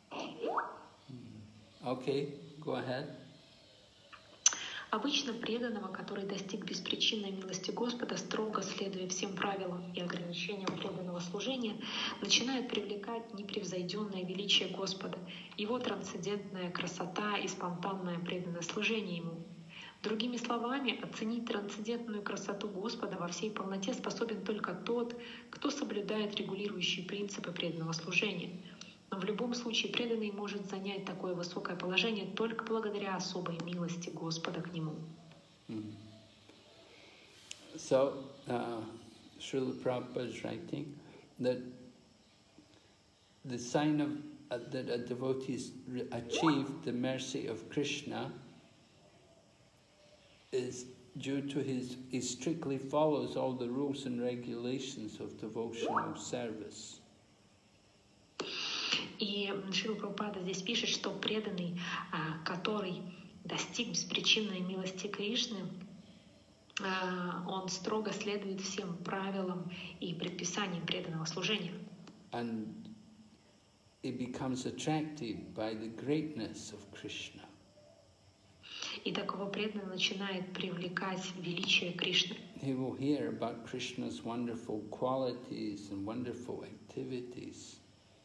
Okay, go ahead. Обычно преданного, который достиг беспричинной милости Господа, строго следуя всем правилам и ограничениям преданного служения, начинает привлекать непревзойденное величие Господа, его трансцендентная красота и спонтанное преданное служение Ему. Другими словами, оценить трансцендентную красоту Господа во всей полноте способен только тот, кто соблюдает регулирующие принципы преданного служения. Но в любом случае преданный может занять такое высокое положение только благодаря особой милости Господа к нему. Mm. So, uh, Srila Prabhupada is writing that the sign of uh, that a devotee has achieved the mercy of Krishna is due to his, he strictly follows all the rules and regulations of devotional service. И Шрила Прабхупада здесь пишет, что преданный, который достиг беспричинной милости Кришны, он строго следует всем правилам и предписаниям преданного служения. And he becomes attracted by the greatness of Krishna. И такого преданного начинает привлекать величие Кришны. He will hear about Krishna's wonderful qualities and wonderful activities.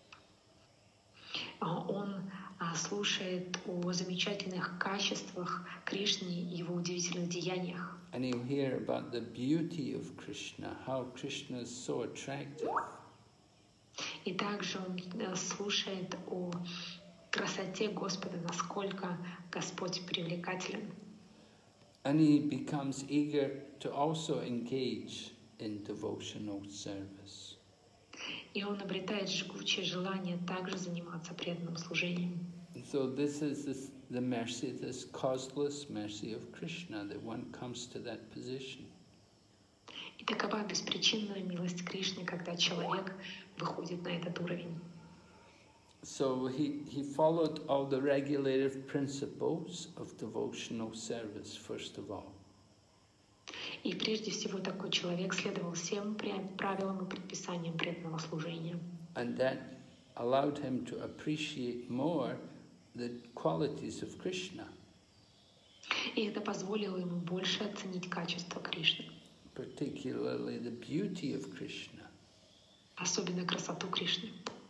Он слушает о замечательных качествах Кришны и его удивительных деяниях. And he'll hear about the beauty of Krishna, how Krishna is so attractive. И также он слушает о красоте Господа, насколько Господь привлекателен. And he becomes eager to also engage in devotional service. И он обретает жгучее желание также заниматься преданным служением. So this is this, the mercy, this causeless mercy of Krishna, that one comes to that position. И такова беспричинная милость Кришны, когда человек выходит на этот уровень. So he, he followed all the regulative principles of devotional service, first of all. И прежде всего такой человек следовал всем правилам и предписаниям преданного служения. And that allowed him to appreciate more the qualities of Krishna. И это позволило ему больше оценить качество Кришны. Particularly the beauty of Krishna. Особенно красоту Кришны.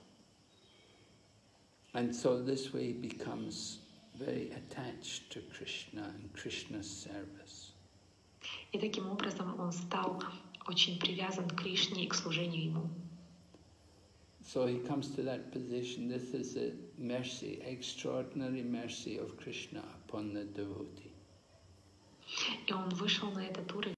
And so this way he becomes very attached to Krishna and Krishna's service. И таким образом он стал очень привязан к Кришне и к служению ему. So he comes to that position. This is the mercy, extraordinary mercy of Krishna upon the devotee. И он вышел на этот уровень.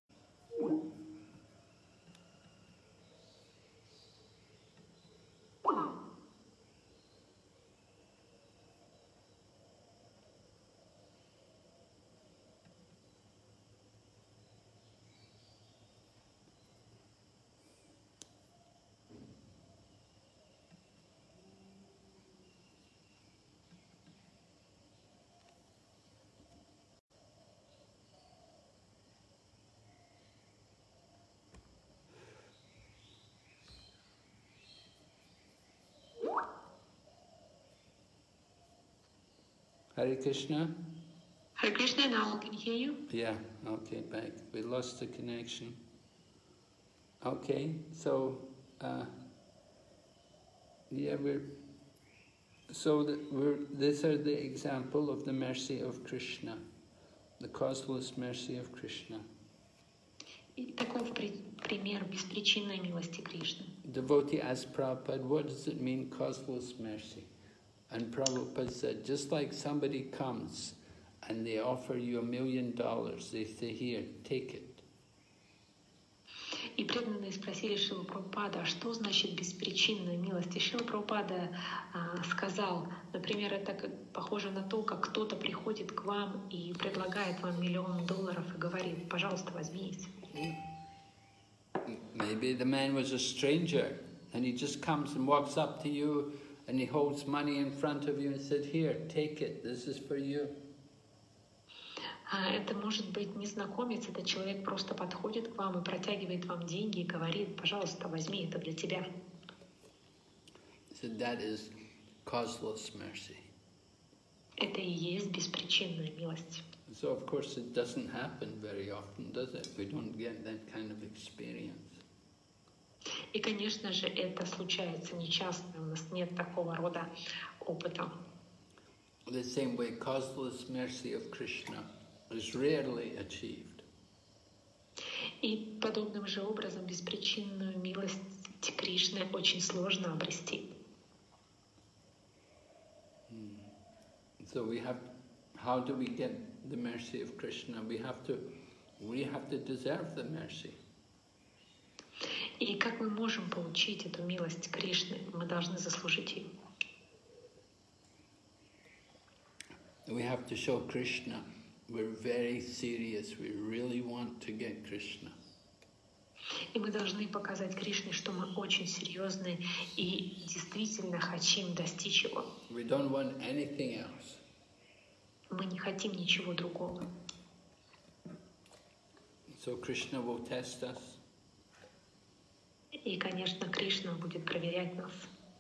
Hare Krishna? Hare Krishna, now can you hear you? Yeah, okay, back. We lost the connection. Okay, so, uh, yeah, we're, so the, we're, these are the example of the mercy of Krishna, the causeless mercy of Krishna. И таков пример беспричинной милости Кришны. Devotee asked Prabhupada, what does it mean, causeless mercy? And Prabhupada said, just like somebody comes and they offer you a million dollars, they say, here, take it. И преданные спросили Шрилу Прабхупада, а что значит беспричинная милость? И Шрила Прабхупада а, сказал, например, это как, похоже на то, как кто-то приходит к вам и предлагает вам миллион долларов и говорит, пожалуйста, возьмите. Maybe the man was a stranger and he just comes and walks up to you and he holds money in front of you and said, here, take it, this is for you. Это может быть незнакомец, это человек просто подходит к вам и протягивает вам деньги и говорит, пожалуйста, возьми, это для тебя. So that is causeless mercy. Это и есть беспричинная милость. So of course it doesn't happen very often, does it? We don't get that kind of experience. И, конечно же, это случается нечасто, у нас нет такого рода опыта. The same way, causeless mercy of Krishna is rarely achieved. И подобным же образом беспричинную милость Кришны очень сложно обрести. So we have, how do we get the mercy of Krishna? We have to, we have to deserve the mercy. И как мы можем получить эту милость Кришны? Мы должны заслужить ее. We have to show Krishna. We're very serious. We really want to get Krishna. И мы должны показать Кришне, что мы очень серьезны и действительно хотим достичь его. We don't want anything else. Мы не хотим ничего другого. So Krishna will test us. И, конечно, Кришна будет проверять нас.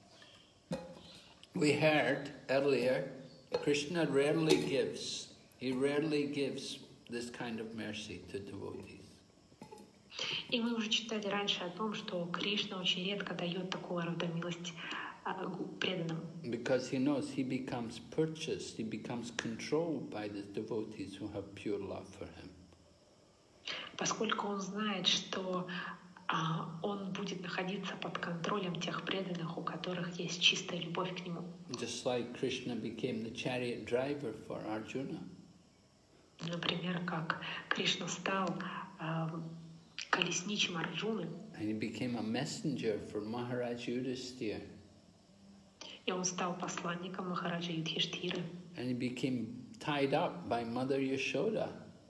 We heard earlier, Krishna rarely gives. He rarely gives this kind of mercy to devotees. И мы уже читали раньше о том, что Кришна очень редко дает такого рода милость преданным. Because he knows he becomes purchased, he becomes controlled by the devotees who have pure love for him. Поскольку он знает, что а, он будет находиться под контролем тех преданных, у которых есть чистая любовь к нему. Just like Krishna became the chariot driver for Arjuna. Например, как Кришна стал а, колесничем Арджуны. And he became a messenger for Maharaj Yudhisthira. И он стал посланником Махараджа Юдхиштхиры. And he became tied up by Mother Yashoda.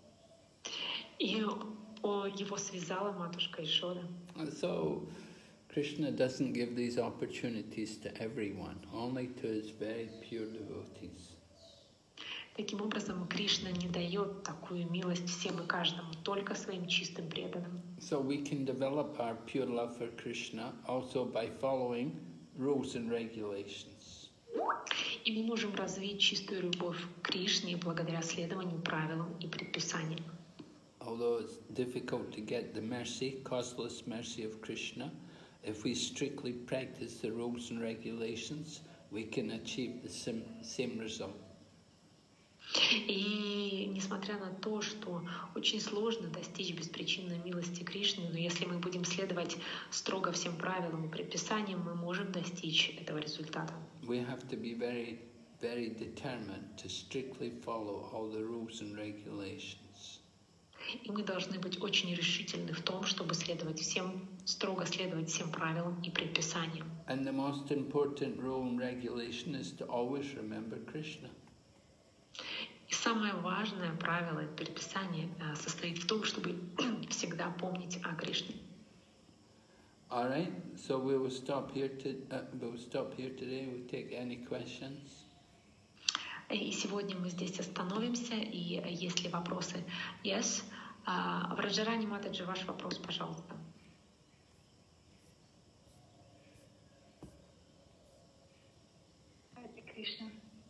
И о, его связала матушка Ишода. And so Krishna doesn't give these opportunities to everyone, only to his very pure devotees. Таким образом, Кришна не дает такую милость всем и каждому, только своим чистым преданным. So we can develop our pure love for Krishna also by following rules and regulations. И мы можем развить чистую любовь к Кришне благодаря следованию правилам и предписаниям. Although it's difficult to get the mercy, causeless mercy of Krishna, if we strictly practice the rules and regulations, we can achieve the same, same result. И несмотря на то, что очень сложно достичь беспричинной милости Кришны, но если мы будем следовать строго всем правилам и предписаниям, мы можем достичь этого результата. We have to be very, very determined to strictly follow all the rules and regulations. И мы должны быть очень решительны в том, чтобы следовать всем, строго следовать всем правилам и предписаниям. And the most important rule and regulation is to always remember Krishna. И самое важное правило и предписание состоит в том, чтобы всегда помнить о Кришне. All right, so we will stop here. To, uh, we'll stop here today. We'll take any questions. И сегодня мы здесь остановимся, и есть ли вопросы? Yes. Uh, Враджарани Матаджи, ваш вопрос, пожалуйста. Харе Кришна.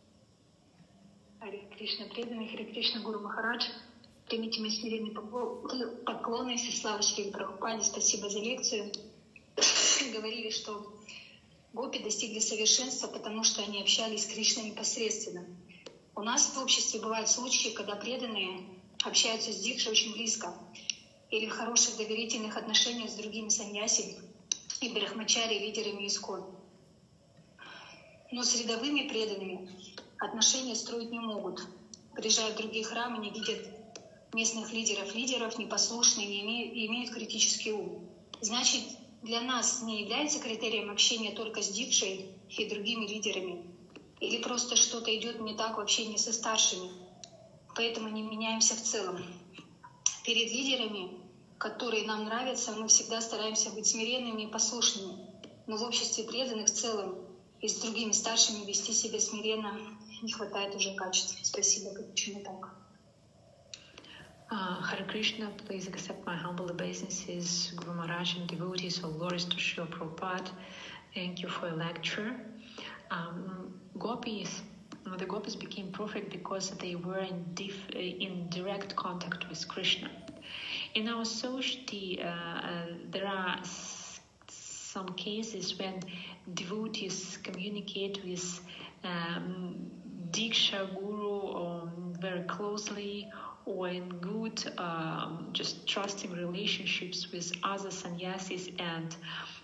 Харе Кришна, преданный Харе Кришна Гуру Махарадж. Примите мои смиренные поклоны, все слава Шри Прабхупаде, спасибо за лекцию. Говорили, что гопи достигли совершенства, потому что они общались с Кришной непосредственно. У нас в обществе бывают случаи, когда преданные общаются с дикшей очень близко или в хороших доверительных отношениях с другими саньяси и брахмачари, лидерами искон. Но с рядовыми преданными отношения строить не могут. Приезжают в другие храмы, не видят местных лидеров, лидеров непослушные, не имеют, имеют критический ум. Значит, для нас не является критерием общения только с дикшей и другими лидерами. Или просто что-то идет не так в общении со старшими. Поэтому не меняемся в целом. Перед лидерами, которые нам нравятся, мы всегда стараемся быть смиренными и послушными. Но в обществе преданных в целом и с другими старшими вести себя смиренно не хватает уже качеств. Спасибо, почему так? Uh, Hare Krishna, please accept my humble obeisances, Guru Maharaj and devotees, all glories to Srila Prabhupada. Thank you for your lecture. Um, gopis, the gopis became perfect because they were in, dif- in direct contact with Krishna. In our society, uh, uh, there are s- some cases when devotees communicate with um, Diksha Guru um, very closely, or in good, um, just trusting relationships with other sannyasis and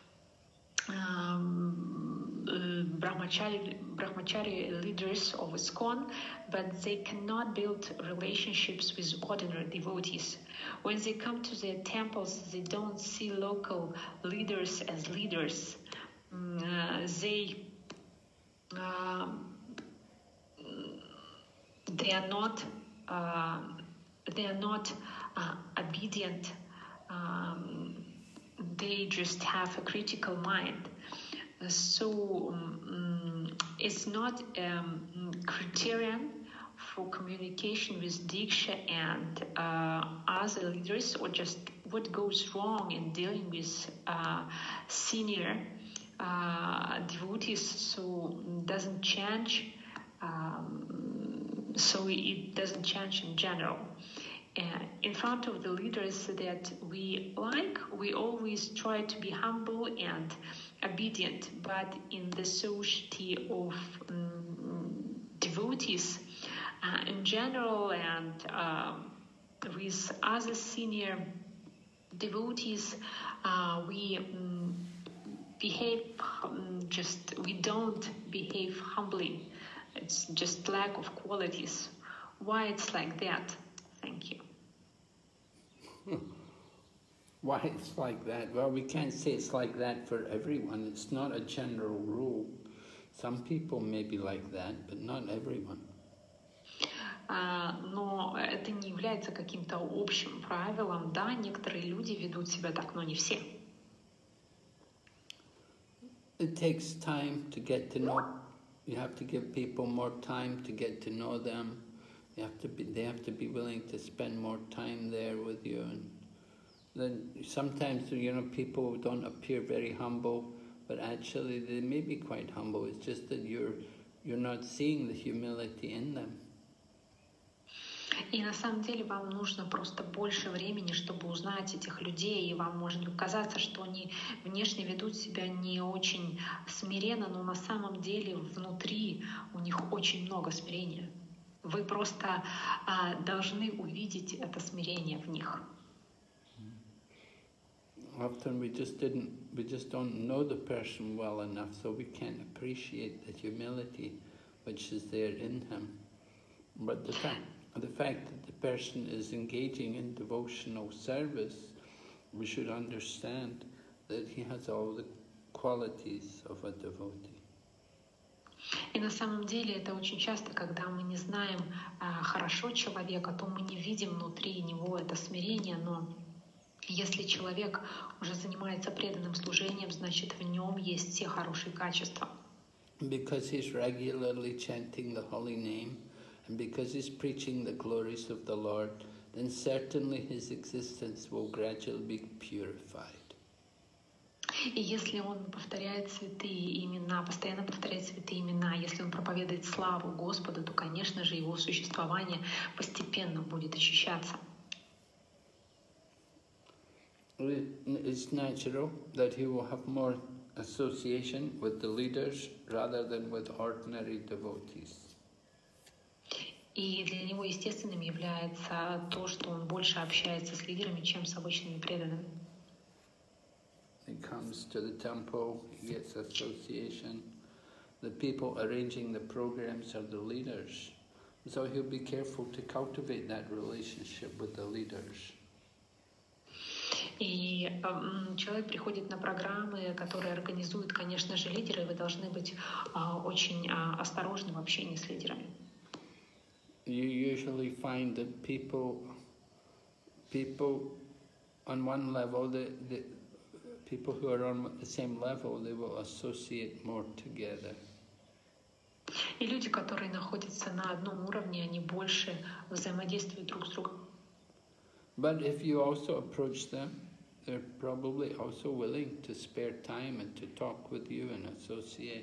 um, uh, brahmachari, brahmachari leaders of ISKCON, but they cannot build relationships with ordinary devotees. When they come to their temples, they don't see local leaders as leaders. Uh, they uh, they are not uh, they are not uh, obedient. Um, they just have a critical mind. So um, it's not a um, criterion for communication with Diksha and uh, other leaders, or just what goes wrong in dealing with uh, senior uh, devotees. So it doesn't change. Um, so it doesn't change in general. Uh, in front of the leaders that we like, we always try to be humble and obedient, but in the society of um, devotees uh, in general and uh, with other senior devotees, uh, we um, behave um, just, we don't behave humbly. It's just lack of qualities. Why it's like that? Thank you. Why it's like that? Well, we can't say it's like that for everyone. It's not a general rule. Some people may be like that, but not everyone. Uh, но это не является каким-то общим правилом. Да, некоторые люди ведут себя так, но не все. It takes time to get to know. You have to give people more time to get to know them. You have to be, they have to be willing to spend more time there with you. And then sometimes, you know, people don't appear very humble, but actually they may be quite humble. It's just that you're, you're not seeing the humility in them. И на самом деле вам нужно просто больше времени, чтобы узнать этих людей, и вам может казаться, что они внешне ведут себя не очень смиренно, но на самом деле внутри у них очень много смирения. Вы просто а, должны увидеть это смирение в них. Often we just didn't, we just don't know the person well enough, so we can't appreciate the humility which is there in him. But the fact, the fact that the person is engaging in devotional service, we should understand that he has all the qualities of a devotee. И на самом деле это очень часто, когда мы не знаем а, хорошо человека, то мы не видим внутри него это смирение, но если человек уже занимается преданным служением, значит в нем есть все хорошие качества. Because he's regularly chanting the holy name, and because he's preaching the glories of the Lord, then certainly his existence will gradually be purified. И если он повторяет святые имена, постоянно повторяет святые имена, если он проповедует славу Господа, то, конечно же, его существование постепенно будет очищаться. It's natural that he will have more association with the leaders rather than with ordinary devotees. И для него естественным является то, что он больше общается с лидерами, чем с обычными преданными. He comes to the temple, he gets association. The people arranging the programs are the leaders. So he'll be careful to cultivate that relationship with the leaders. И э, человек приходит на программы, которые организуют, конечно же, лидеры, и вы должны быть э, очень э, осторожны в общении с лидерами. You usually find that people, people on one level, the, the people who are on the same level, they will associate more together. И люди, которые находятся на одном уровне, они больше взаимодействуют друг с другом. But if you also approach them, they're probably also willing to spare time and to talk with you and associate.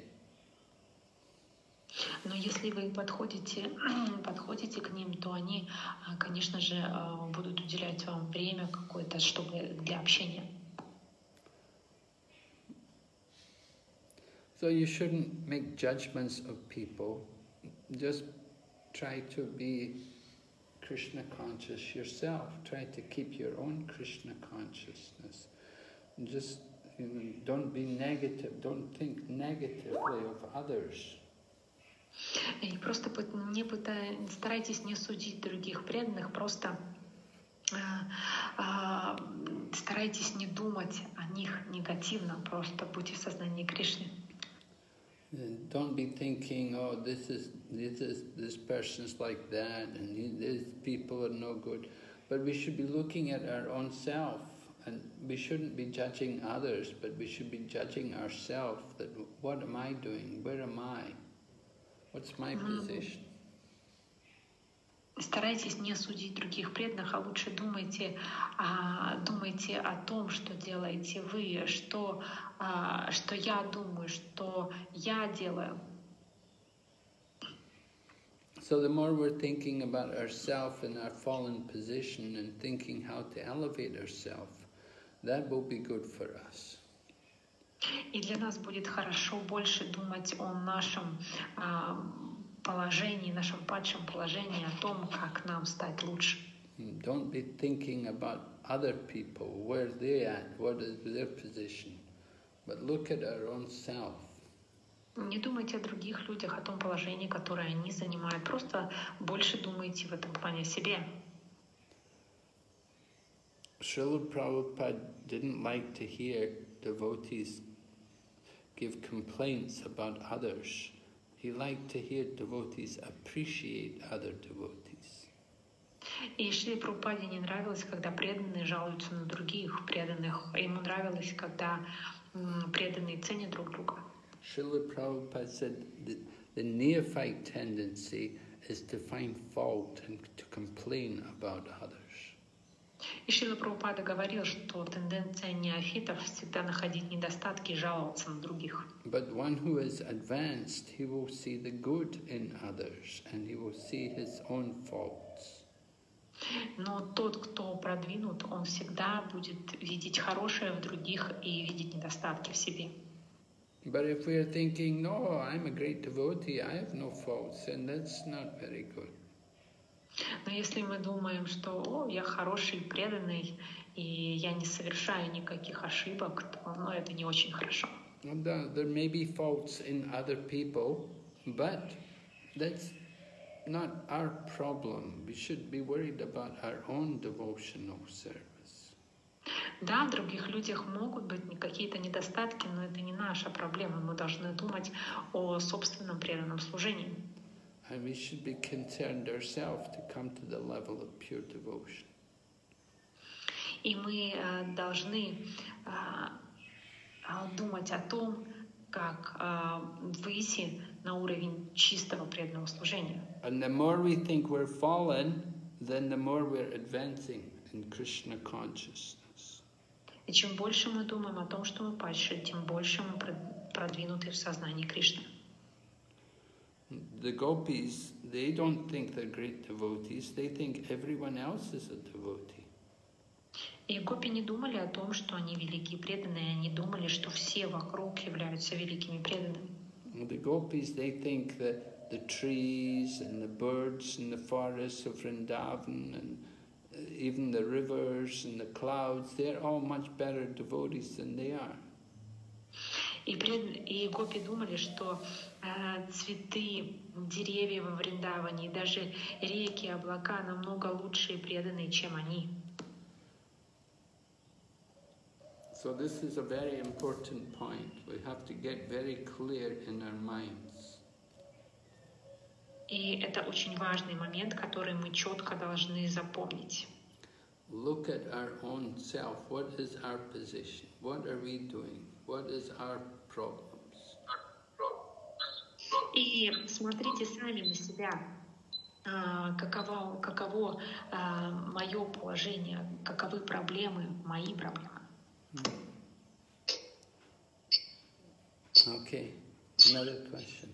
Но если вы подходите, подходите к ним, то они, конечно же, будут уделять вам время какое-то, чтобы для общения. So you shouldn't make judgments of people. Just try to be Krishna conscious yourself. Try to keep your own Krishna consciousness. And just, you know, don't be negative. Don't think negatively of others. И просто не пытай, старайтесь не судить других преданных, просто э, э, старайтесь не думать о них негативно, просто будьте в сознании Кришны. Don't be thinking, oh, this is this is this person's like that, and these people are no good. But we should be looking at our own self, and we shouldn't be judging others, but we should be judging ourselves. That what am I doing? Where am I? What's my position? Старайтесь не судить других преданных, а лучше думайте, а, думайте о том, что делаете вы, что, а, что я думаю, что я делаю. So the more we're thinking about ourselves and our fallen position and thinking how to elevate ourselves, that will be good for us. И для нас будет хорошо больше думать о нашем а, положении, нашем падшем положении, о том, как нам стать лучше. Don't be thinking about other people, where they at, what is their position, but look at our own self. Не думайте о других людях, о том положении, которое они занимают. Просто больше думайте в этом плане о себе. Srila Prabhupada didn't like to hear devotees give complaints about others. He liked to hear devotees appreciate other devotees. И Шри Прабхупаде не нравилось, когда преданные жалуются на других преданных. Ему нравилось, когда преданные ценят друг друга. Srila Prabhupada said that the neophyte tendency is to find fault and to complain about others. И Шрила Прабхупада говорил, что тенденция неофитов всегда находить недостатки и жаловаться на других. But one who is advanced, he will see the good in others and he will see his own faults. Но тот, кто продвинут, он всегда будет видеть хорошее в других и видеть недостатки в себе. But if we are thinking, no, I'm a great devotee, I have no faults, then that's not very good. Но если мы думаем, что «О, я хороший, преданный, и я не совершаю никаких ошибок», то ну, это не очень хорошо. There may be faults in other people, but that's not our problem. We should be worried about our own devotional service. Да, в других людях могут быть какие-то недостатки, но это не наша проблема. Мы должны думать о собственном преданном служении. And we should be concerned ourselves to come to the level of pure devotion. И мы uh, должны uh, думать о том, как uh, выйти на уровень чистого преданного служения. And the more we think we're fallen, then the more we're advancing in Krishna consciousness. И чем больше мы думаем о том, что мы падшие, тем больше мы продвинуты в сознании Кришны. The gopis, they don't think they're great devotees, they think everyone else is a devotee. И гопи не думали о том, что они великие преданные, они думали, что все вокруг являются великими преданными. The gopis, they think that the trees and the birds and the forests of Vrindavan and even the rivers and the clouds, they're all much better devotees than they are. И, пред... и гопи думали, что э, цветы, деревья во Вриндаване и даже реки, облака намного лучше и преданные, чем они. So this is a very important point. We have to get very clear in our minds. И это очень важный момент, который мы четко должны запомнить. Look at our own self. What is our position? What are we doing? What is our problems? И смотрите сами на себя, каково, каково мое положение, каковы проблемы, мои проблемы. Okay, another question.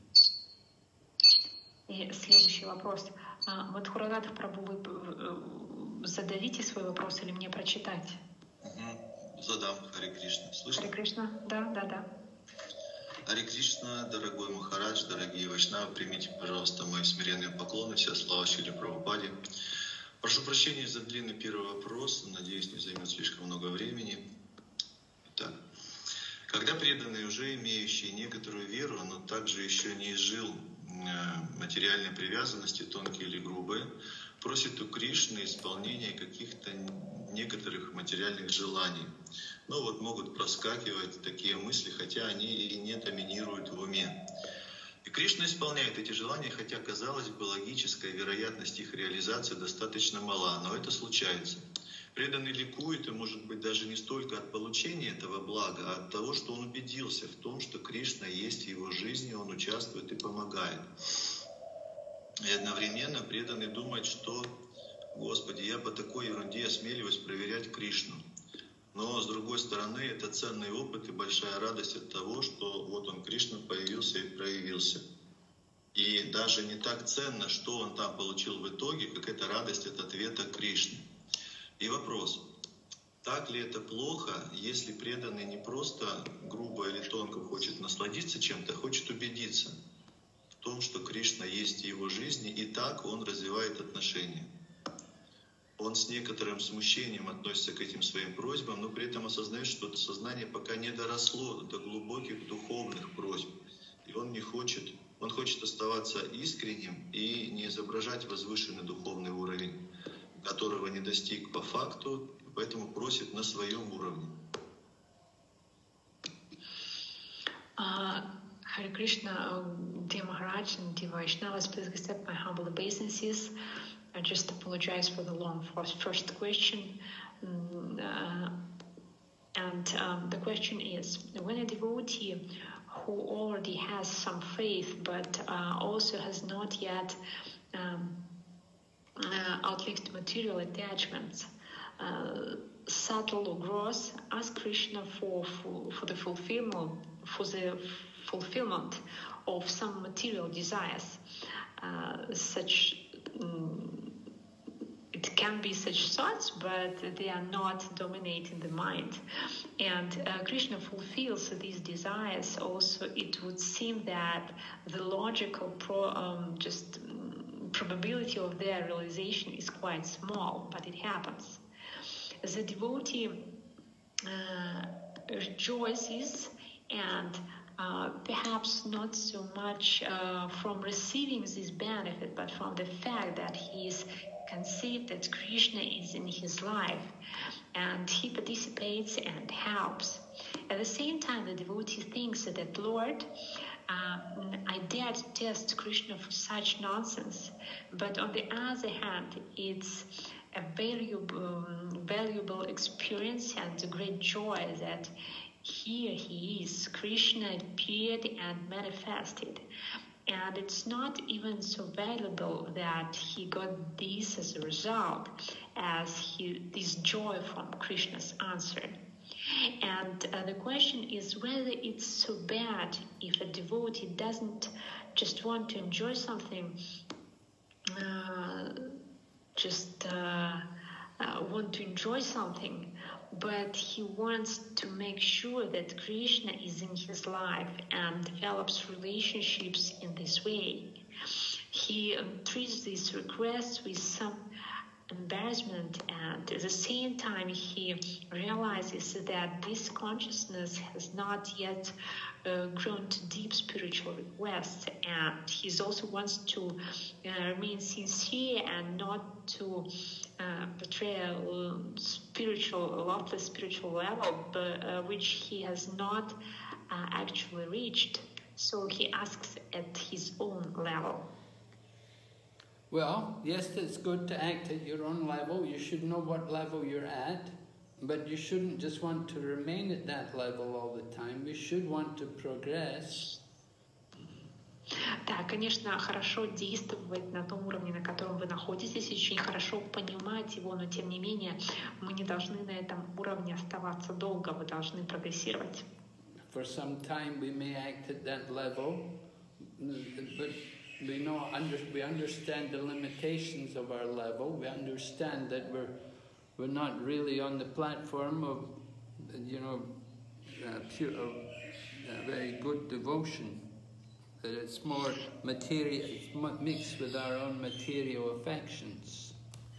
И следующий вопрос. Мадхурадатх Прабху, вы зададите свой вопрос или мне прочитать? Угу. Задам, Харе Кришна. Слышно? Харе Кришна, да, да, да. Харе Кришна, дорогой Махарадж, дорогие вайшнавы, примите, пожалуйста, мои смиренные поклоны, вся слава Шриле Прабхупаде. Прошу прощения за длинный первый вопрос, надеюсь, не займет слишком много времени. Итак, когда преданный, уже имеющий некоторую веру, но также еще не изжил материальной привязанности, тонкие или грубые, просит у Кришны исполнения каких-то некоторых материальных желаний. Ну вот могут проскакивать такие мысли, хотя они и не доминируют в уме. И Кришна исполняет эти желания, хотя, казалось бы, логическая вероятность их реализации достаточно мала, но это случается. Преданный ликует, и, может быть, даже не столько от получения этого блага, а от того, что он убедился в том, что Кришна есть в его жизни, он участвует и помогает. И одновременно преданный думает, что, Господи, я по такой ерунде осмеливаюсь проверять Кришну. Но, с другой стороны, это ценный опыт и большая радость от того, что вот он, Кришна, появился и проявился. И даже не так ценно, что он там получил в итоге, как эта радость от ответа Кришны. И вопрос, так ли это плохо, если преданный не просто грубо или тонко хочет насладиться чем-то, а хочет убедиться в том, что Кришна есть в его жизни, и так он развивает отношения. Он с некоторым смущением относится к этим своим просьбам, но при этом осознает, что это сознание пока не доросло до глубоких духовных просьб. И он не хочет, он хочет оставаться искренним и не изображать возвышенный духовный уровень, которого не достиг по факту, поэтому просит на своем уровне. Hare Krishna, dear Maharaj and dear Vaishnavas, please accept my humble obeisances. I just apologize for the long first question. Uh, and um, the question is, when a devotee who already has some faith but uh, also has not yet uh, outlinked material attachments, uh, subtle or gross, ask Krishna for, for for the fulfillment for the fulfillment of some material desires. Uh, such um, it can be such thoughts, but they are not dominating the mind. And uh, Krishna fulfills these desires. Also, it would seem that the logical pro, um, just um, probability of their realization is quite small, but it happens. The devotee uh, rejoices, and uh, perhaps not so much uh, from receiving this benefit, but from the fact that he is conceived that Krishna is in his life, and he participates and helps. At the same time, the devotee thinks that, Lord, uh, I dare to test Krishna for such nonsense, but on the other hand, it's a valuable, um, valuable experience and a great joy that here he is, Krishna appeared and manifested. And it's not even so valuable that he got this as a result, as he, this joy from Krishna's answer. And uh, the question is whether it's so bad if a devotee doesn't just want to enjoy something, uh, just uh, uh, want to enjoy something, but he wants to make sure that Krishna is in his life and develops relationships in this way. He um, treats these requests with some embarrassment, and at the same time he realizes that this consciousness has not yet uh, grown to deep spiritual requests, and he also wants to uh, remain sincere and not to uh, portray a spiritual, a lofty spiritual level, but uh, which he has not uh, actually reached. So he asks at his own level. Well, yes, it's good to act at your own level. You should know what level you're at, but you shouldn't just want to remain at that level all the time. You should want to progress. Да, конечно, хорошо действовать на том уровне, на котором вы находитесь, очень хорошо понимать его, но тем не менее мы не должны на этом уровне оставаться долго, вы должны прогрессировать. For some time we may act at that level, but we know, under, we understand the limitations of our level. We understand that we're we're not really on the platform of, you know, uh, pure, uh, very good devotion. That it's more material, it's mixed with our own material affections.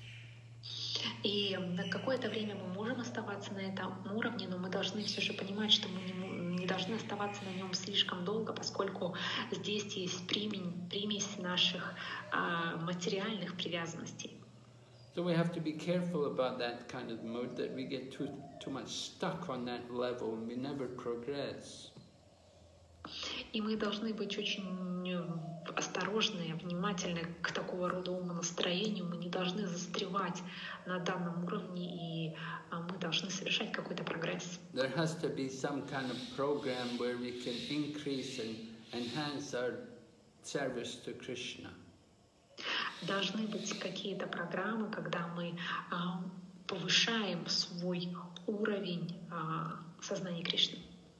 И на какое-то время мы можем оставаться на этом уровне, но мы должны все же понимать, что мы не, не должны оставаться на нем слишком долго, поскольку здесь есть примесь, примесь наших а, материальных привязанностей. So we have to be careful about that kind of mood, that we get too too much stuck on that level and we never progress. И мы должны быть очень осторожны, внимательны к такого рода умонастроению. Мы не должны застревать на данном уровне, и мы должны совершать какой-то прогресс. There has to be some kind of program where we can increase and enhance our service to Krishna. Должны быть какие-то программы, когда мы а, повышаем свой уровень а, сознания Кришны.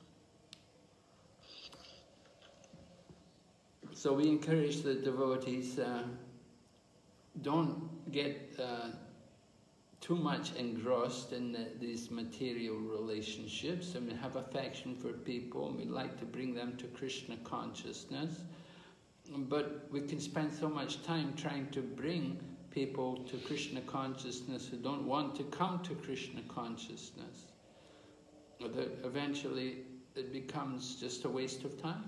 So we encourage the devotees, uh, don't get uh, too much engrossed in the, these material relationships, and we have affection for people and we'd like to bring them to Krishna consciousness, but we can spend so much time trying to bring people to Krishna consciousness who don't want to come to Krishna consciousness, that eventually it becomes just a waste of time.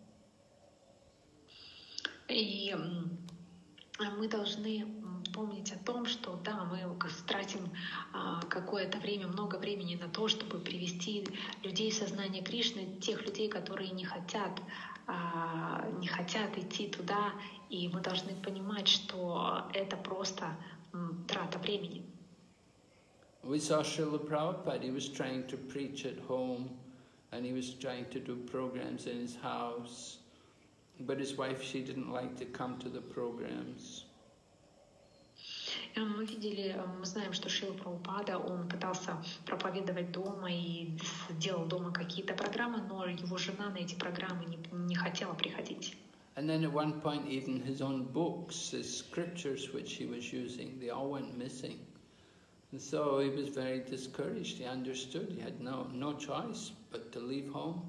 И мы должны помнить о том, что да, мы тратим какое-то время, много времени на то, чтобы привести людей в сознание Кришны, тех людей, которые не хотят, не хотят идти туда, и мы должны понимать, что это просто трата времени. We saw Srila Prabhupada, he was trying to preach at home, and he was trying to do programs in his house. But his wife, she didn't like to come to the programs. Мы видели, мы знаем, что Шрила Прабхупада, он пытался проповедовать дома и делал дома какие-то программы, но его жена на эти программы не, не хотела приходить. And then at one point even his own books, his scriptures which he was using, they all went missing. And so he was very discouraged. He understood he had no, no choice but to leave home.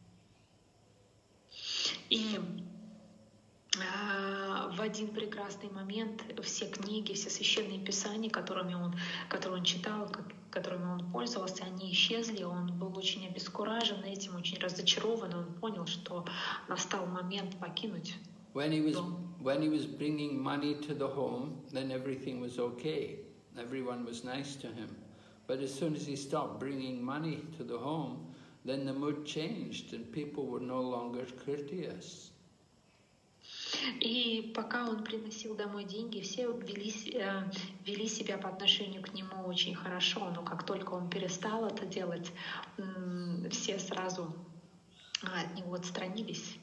И в один прекрасный момент все книги, все священные писания, которыми он, которые он читал, которыми он пользовался, они исчезли. Он был очень обескуражен этим, очень разочарован. Он понял, что настал момент покинуть when he was, дом. When he was bringing money to the home, then everything was okay. Everyone was nice to him. But as soon as he stopped bringing money to the home, then the mood changed and people were no longer courteous. И пока он приносил домой деньги, все вели, э, вели себя по отношению к нему очень хорошо. Но как только он перестал это делать, м- все сразу от него отстранились.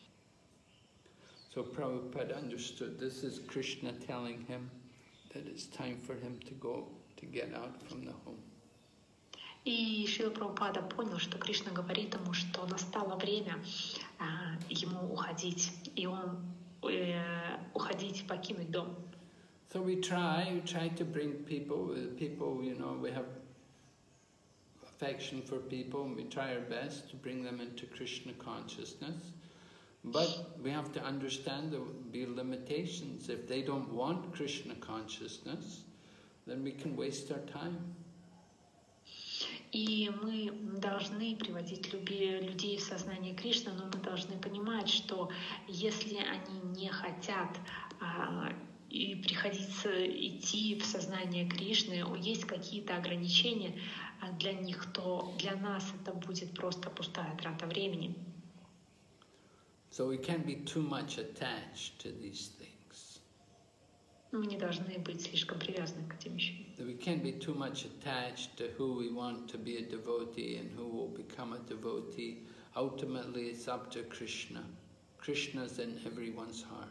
So Prabhupada understood this is Krishna telling him that it's time for him to go, to get out from the home. И Шрила Прабхупада понял, что Кришна говорит ему, что настало время э, ему уходить, и он э, уходить, покинуть дом. So we try, we try to bring people, people, you know, we have affection for people, and we try our best to bring them into Krishna consciousness. But we have to understand there will be limitations. If they don't want Krishna consciousness, then we can waste our time. И мы должны приводить людей в сознание Кришны, но мы должны понимать, что если они не хотят а, и приходится идти в сознание Кришны, есть какие-то ограничения для них, то для нас это будет просто пустая трата времени. So we can't be too much attached to these things. Мы не должны быть слишком привязаны к этим вещам. We can't be too much attached to who we want to be a devotee and who will become a devotee. Ultimately, it's up to Krishna. Krishna's in everyone's heart.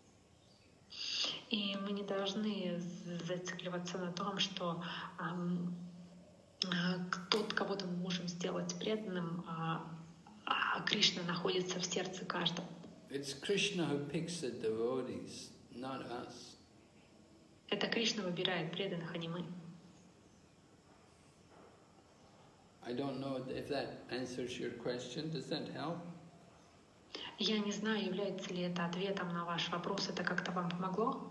И мы не должны зацикливаться на том, что эм, тот, кого мы можем сделать преданным, а, а Кришна находится в сердце каждого. It's Krishna who picks the devotees, not us. Это Кришна выбирает преданных, а не мы. I don't know if that answers your question. Does that help? Я не знаю, является ли это ответом на ваш вопрос. Это как-то вам помогло?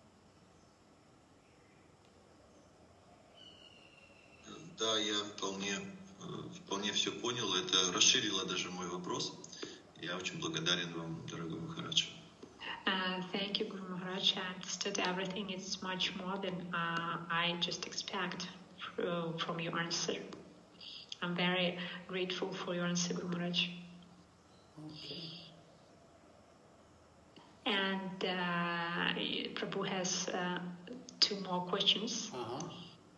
Да, я вполне, вполне все понял. Это расширило даже мой вопрос. Я очень благодарен вам, дорогой Махарадж. Uh, thank you, Guru Maharaj. I understood everything. It's much more than uh, I just expect uh, from your answer. I'm very grateful for your answer, Guru Maharaj. Okay. And uh, Prabhu has uh, two more questions. Uh-huh.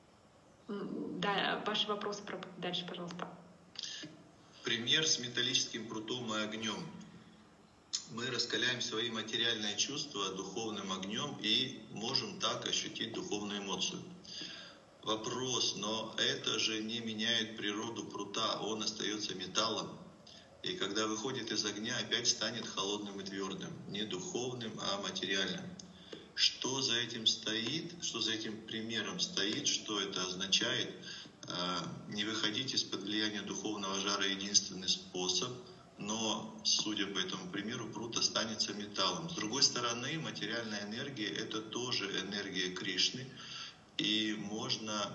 Да, ваши вопросы, Прабhu. Дальше, пожалуйста. Пример с металлическим прутом и огнем. Мы раскаляем свои материальные чувства духовным огнем и можем так ощутить духовную эмоцию. Вопрос, но это же не меняет природу прута, он остается металлом. И когда выходит из огня, опять станет холодным и твердым, не духовным, а материальным. Что за этим стоит, что за этим примером стоит, что это означает? Не выходить из-под влияния духовного жара единственный способ, но, судя по этому примеру, прут останется металлом. С другой стороны, материальная энергия — это тоже энергия Кришны, и можно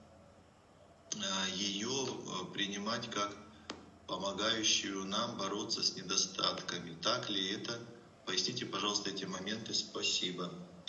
ее принимать как помогающую нам бороться с недостатками. Так ли это? Поясните, пожалуйста, эти моменты. Спасибо.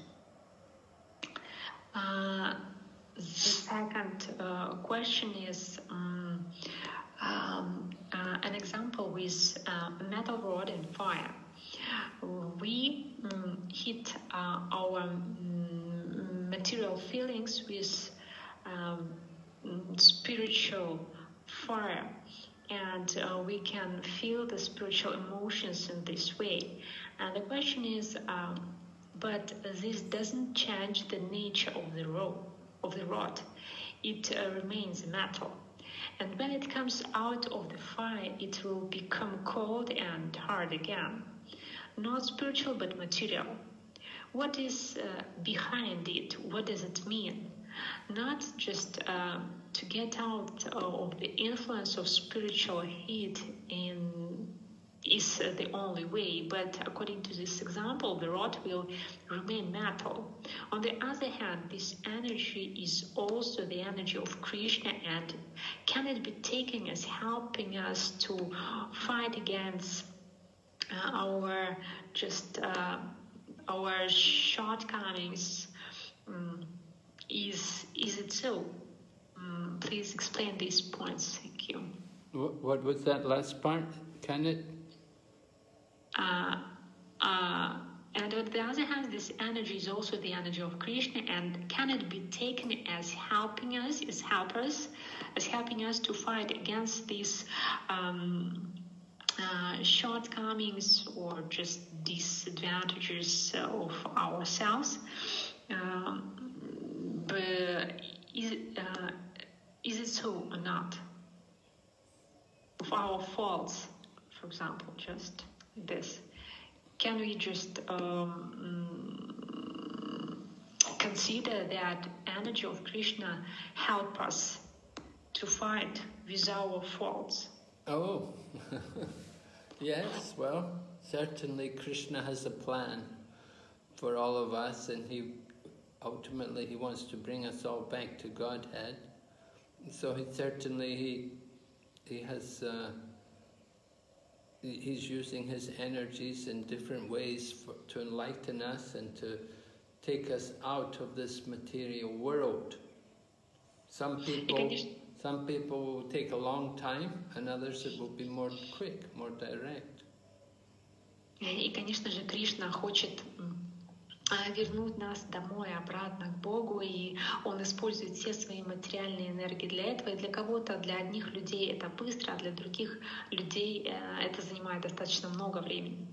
Uh, the second uh, question is um, um, uh, an example with uh, metal rod and fire. We um, hit uh, our um, material feelings with um, spiritual fire, and uh, we can feel the spiritual emotions in this way. And the question is, um, but this doesn't change the nature of the rod. Of the rod. It uh, remains metal. And when it comes out of the fire, it will become cold and hard again. Not spiritual, but material. What is uh, behind it? What does it mean? Not just uh, to get out of the influence of spiritual heat in, is uh, the only way, but according to this example, the rod will remain metal. On the other hand, this energy is also the energy of Krishna, and can it be taken as helping us to fight against uh, our just uh, our shortcomings? Um, is is it so? Um, please explain these points. Thank you. What, what was that last part? Can it? Uh, uh, and on the other hand, this energy is also the energy of Krishna, and can it be taken as helping us, as helpers, as helping us to fight against these um, uh, shortcomings or just disadvantages of ourselves? Um, but is, uh, is it so or not? Of our faults, for example, just this. Can we just um, consider that energy of Krishna help us to fight with our faults? Oh, yes, well, certainly Krishna has a plan for all of us, and he ultimately he wants to bring us all back to Godhead. So he certainly he he has uh, he's using his energies in different ways for, to enlighten us and to take us out of this material world. Some people, some people will take a long time, and others it will be more quick, more direct. И, конечно же, Кришна хочет вернуть нас домой, обратно к Богу, и Он использует все свои материальные энергии для этого. И для кого-то, для одних людей это быстро, а для других людей это занимает достаточно много времени.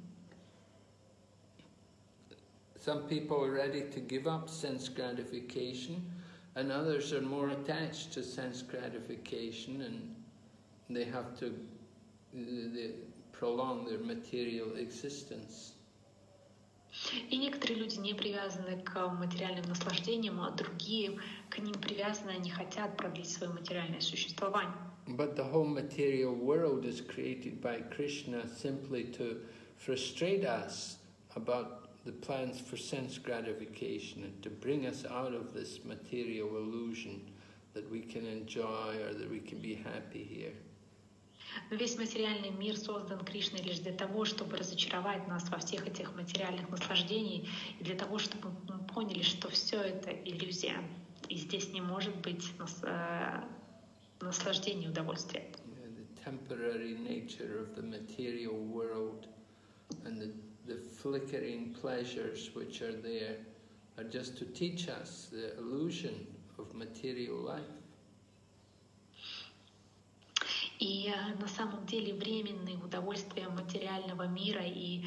Some people are ready to give up sense gratification, and others are more attached to sense gratification, and they have to they prolong their material existence. И некоторые люди не привязаны к материальным наслаждениям, а другие к ним привязаны, они хотят продлить свое материальное существование. But the whole material world is created by Krishna simply to frustrate us about the plans for sense gratification and to bring us out of this material illusion that we can enjoy or that we can be happy here. Но весь материальный мир создан Кришной лишь для того, чтобы разочаровать нас во всех этих материальных наслаждениях, и для того, чтобы мы поняли, что все это иллюзия, и здесь не может быть наслаждения, удовольствия. Yeah, the temporary nature of the material world and the, the flickering pleasures which are there are just to teach us the illusion of material life. И на самом деле временные удовольствия материального мира и,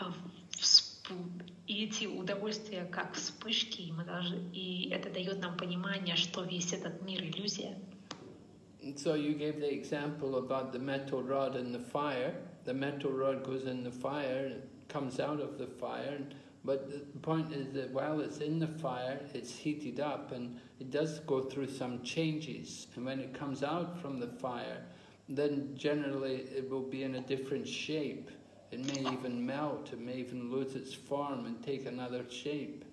и эти удовольствия как вспышки, и, мы даже, и это дает нам понимание, что весь этот мир иллюзия. So you gave the example about the metal rod in the fire. The metal rod goes in the fire, it comes out of the fire, but the point is that while it's in the fire, it's heated up and it does go through some changes. And when it comes out from the fire, then generally it will be in a different shape. It may even melt, it may even lose its form and take another shape.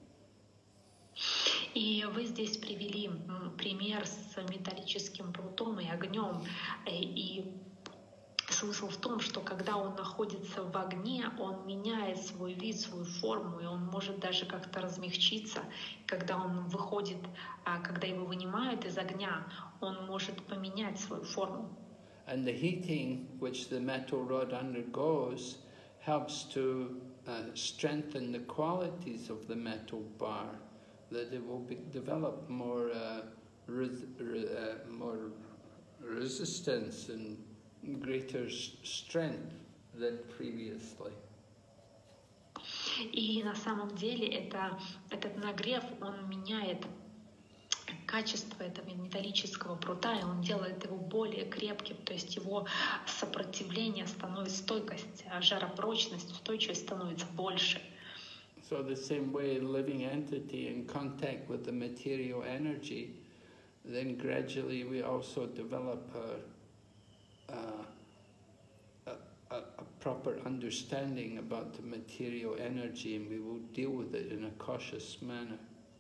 И вы здесь привели пример с металлическим прутом и огнем. И смысл в том, что когда он находится в огне, он меняет свой вид, свою форму, и он может даже как-то размягчиться. Когда он выходит, когда его вынимают из огня, он может поменять свою форму. And the heating which the metal rod undergoes helps to uh, strengthen the qualities of the metal bar, that it will be, develop more, uh, res, re, uh, more resistance and greater strength than previously. И на самом деле это, этот нагрев, он меняет качество этого металлического прута, и он делает его более крепким, то есть его сопротивление становится, стойкость, жаропрочность, устойчивость становится больше. So the same way, living entity in contact with the material energy, then gradually we also develop a, a, a, a proper understanding about the material energy, and we will deal with it in a cautious manner.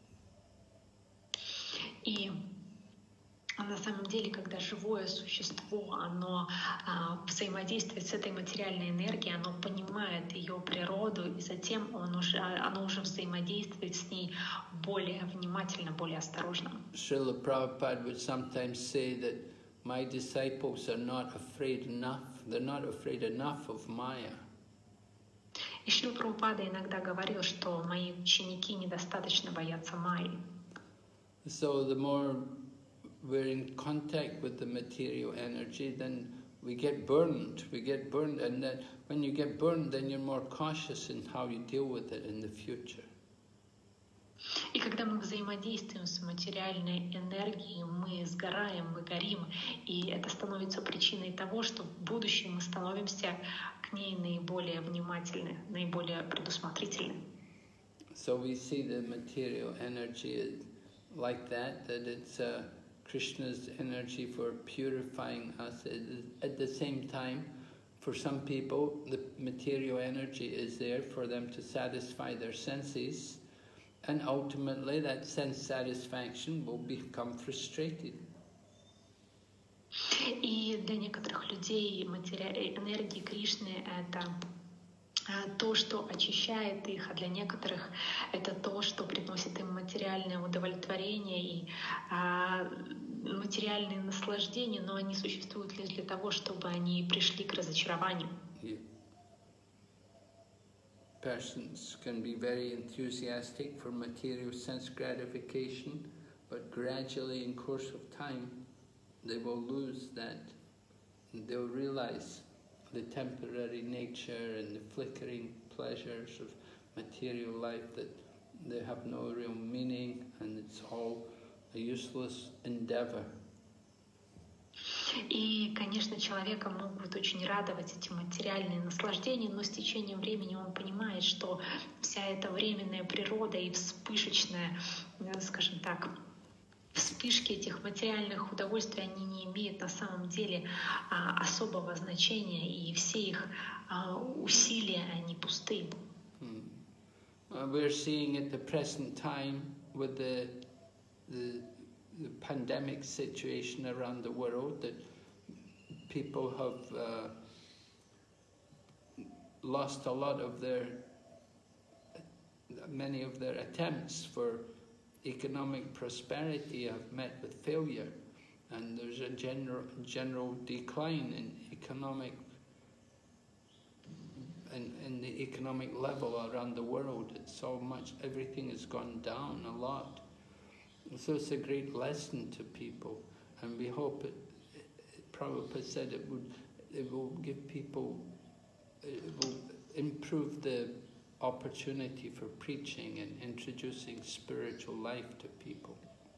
И на самом деле, когда живое существо, оно а, взаимодействует с этой материальной энергией, оно понимает ее природу, и затем он уже, оно уже взаимодействует с ней более внимательно, более осторожно. Srila Prabhupada would sometimes say that my disciples are not afraid enough, they're not afraid enough of Maya. И Шрила Прабхупада иногда говорил, что мои ученики недостаточно боятся Майи. So the more we're in contact with the material energy, then we get burned. We get burned, and then when you get burned, then you're more cautious in how you deal with it in the future. И когда мы взаимодействуем с материальной энергией, мы сгораем, мы горим, и это становится причиной того, что в будущем мы становимся к ней наиболее внимательны, наиболее предусмотрительны. So we see the material energy like that, that it's uh, Krishna's energy for purifying us. At the same time, for some people, the material energy is there for them to satisfy their senses, and ultimately that sense satisfaction will become frustrated. И для некоторых людей матери... энергия Кришны — это то, что очищает их, а для некоторых это то, что приносит им материальное удовлетворение и а, материальные наслаждения, но они существуют лишь для того, чтобы они пришли к разочарованию. Yeah. Persons can be very enthusiastic for material sense gratification, but gradually in course of time they will lose that. They'll realize the temporary nature and the flickering pleasures of material life, that they have no real meaning and it's all a useless endeavor. И, конечно, человека могут очень радовать эти материальные наслаждения, но с течением времени он понимает, что вся эта временная природа и вспышечная, скажем так, вспышки этих материальных удовольствий, они не имеют на самом деле а, особого значения, и все их а, усилия, они пусты. Hmm. Uh, we're seeing at the present time with the, the, the pandemic situation around the world that people have uh, lost a lot of their, many of their attempts for economic prosperity have met with failure, and there's a general general decline in economic in, in the economic level around the world. It's so much, everything has gone down a lot. So it's a great lesson to people, and we hope it, it Prabhupada said it would it will give people, it will improve the opportunity for preaching and introducing spiritual life to people.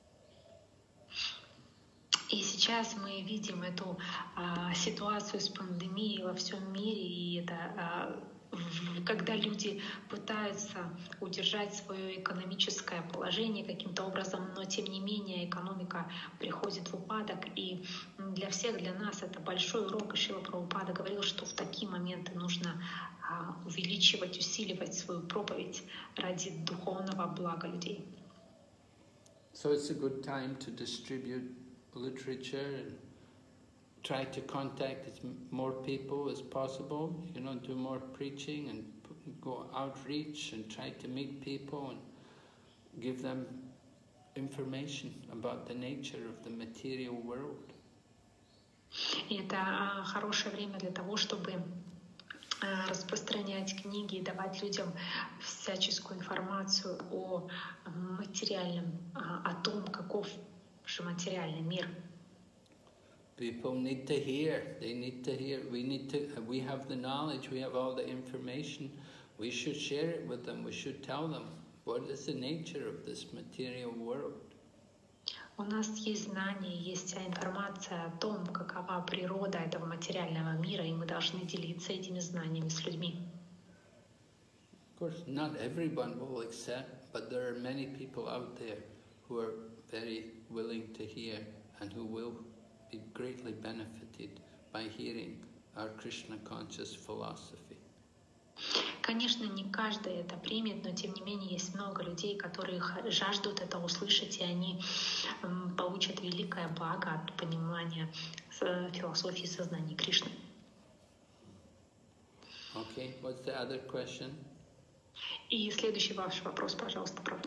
И сейчас мы видим эту а, ситуацию с пандемией во всем мире, и это а, в, когда люди пытаются удержать свое экономическое положение каким-то образом, но тем не менее экономика приходит в упадок, и для всех, для нас это большой урок. И Шрила Прабхупада говорил, что в такие моменты нужно а, увеличивать, усиливать свою проповедь ради духовного блага людей. So it's a good time to distribute literature and try to contact as more people as possible, you know, do more preaching and go outreach and try to meet people and give them information about the nature of the material world. И это хорошее время для того, чтобы распространять книги и давать людям всяческую информацию о материальном, о том, каков же материальный мир. People need to hear. They need to hear. We need to. We have the knowledge. We have all the information, we should share it with them. We should tell them what is the nature of this material world. У нас есть знания, есть вся информация о том, какова природа этого материального мира, и мы должны делиться этими знаниями с людьми. Of course, not everyone will accept, but there are many people out there who are very willing to hear and who will be greatly benefited by hearing our Krishna conscious philosophy. Конечно, не каждый это примет, но тем не менее есть много людей, которые жаждут это услышать, и они получат великое благо от понимания философии сознания Кришны. Okay, what's the other question? И следующий ваш вопрос, пожалуйста, правда.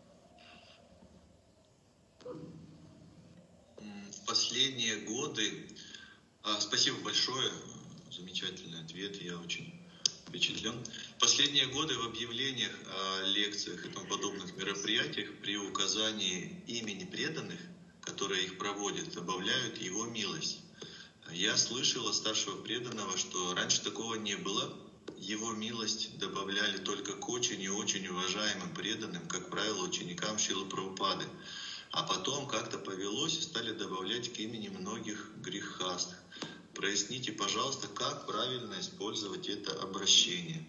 В последние годы, а, спасибо большое, замечательный ответ, я очень впечатлен. В последние годы в объявлениях о лекциях и тому подобных мероприятиях при указании имени преданных, которые их проводят, добавляют его милость. Я слышал от старшего преданного, что раньше такого не было. Его милость добавляли только к очень и очень уважаемым преданным, как правило, ученикам Шрилы Прабхупады. А потом как-то повелось и стали добавлять к имени многих грехастых. Проясните, пожалуйста, как правильно использовать это обращение.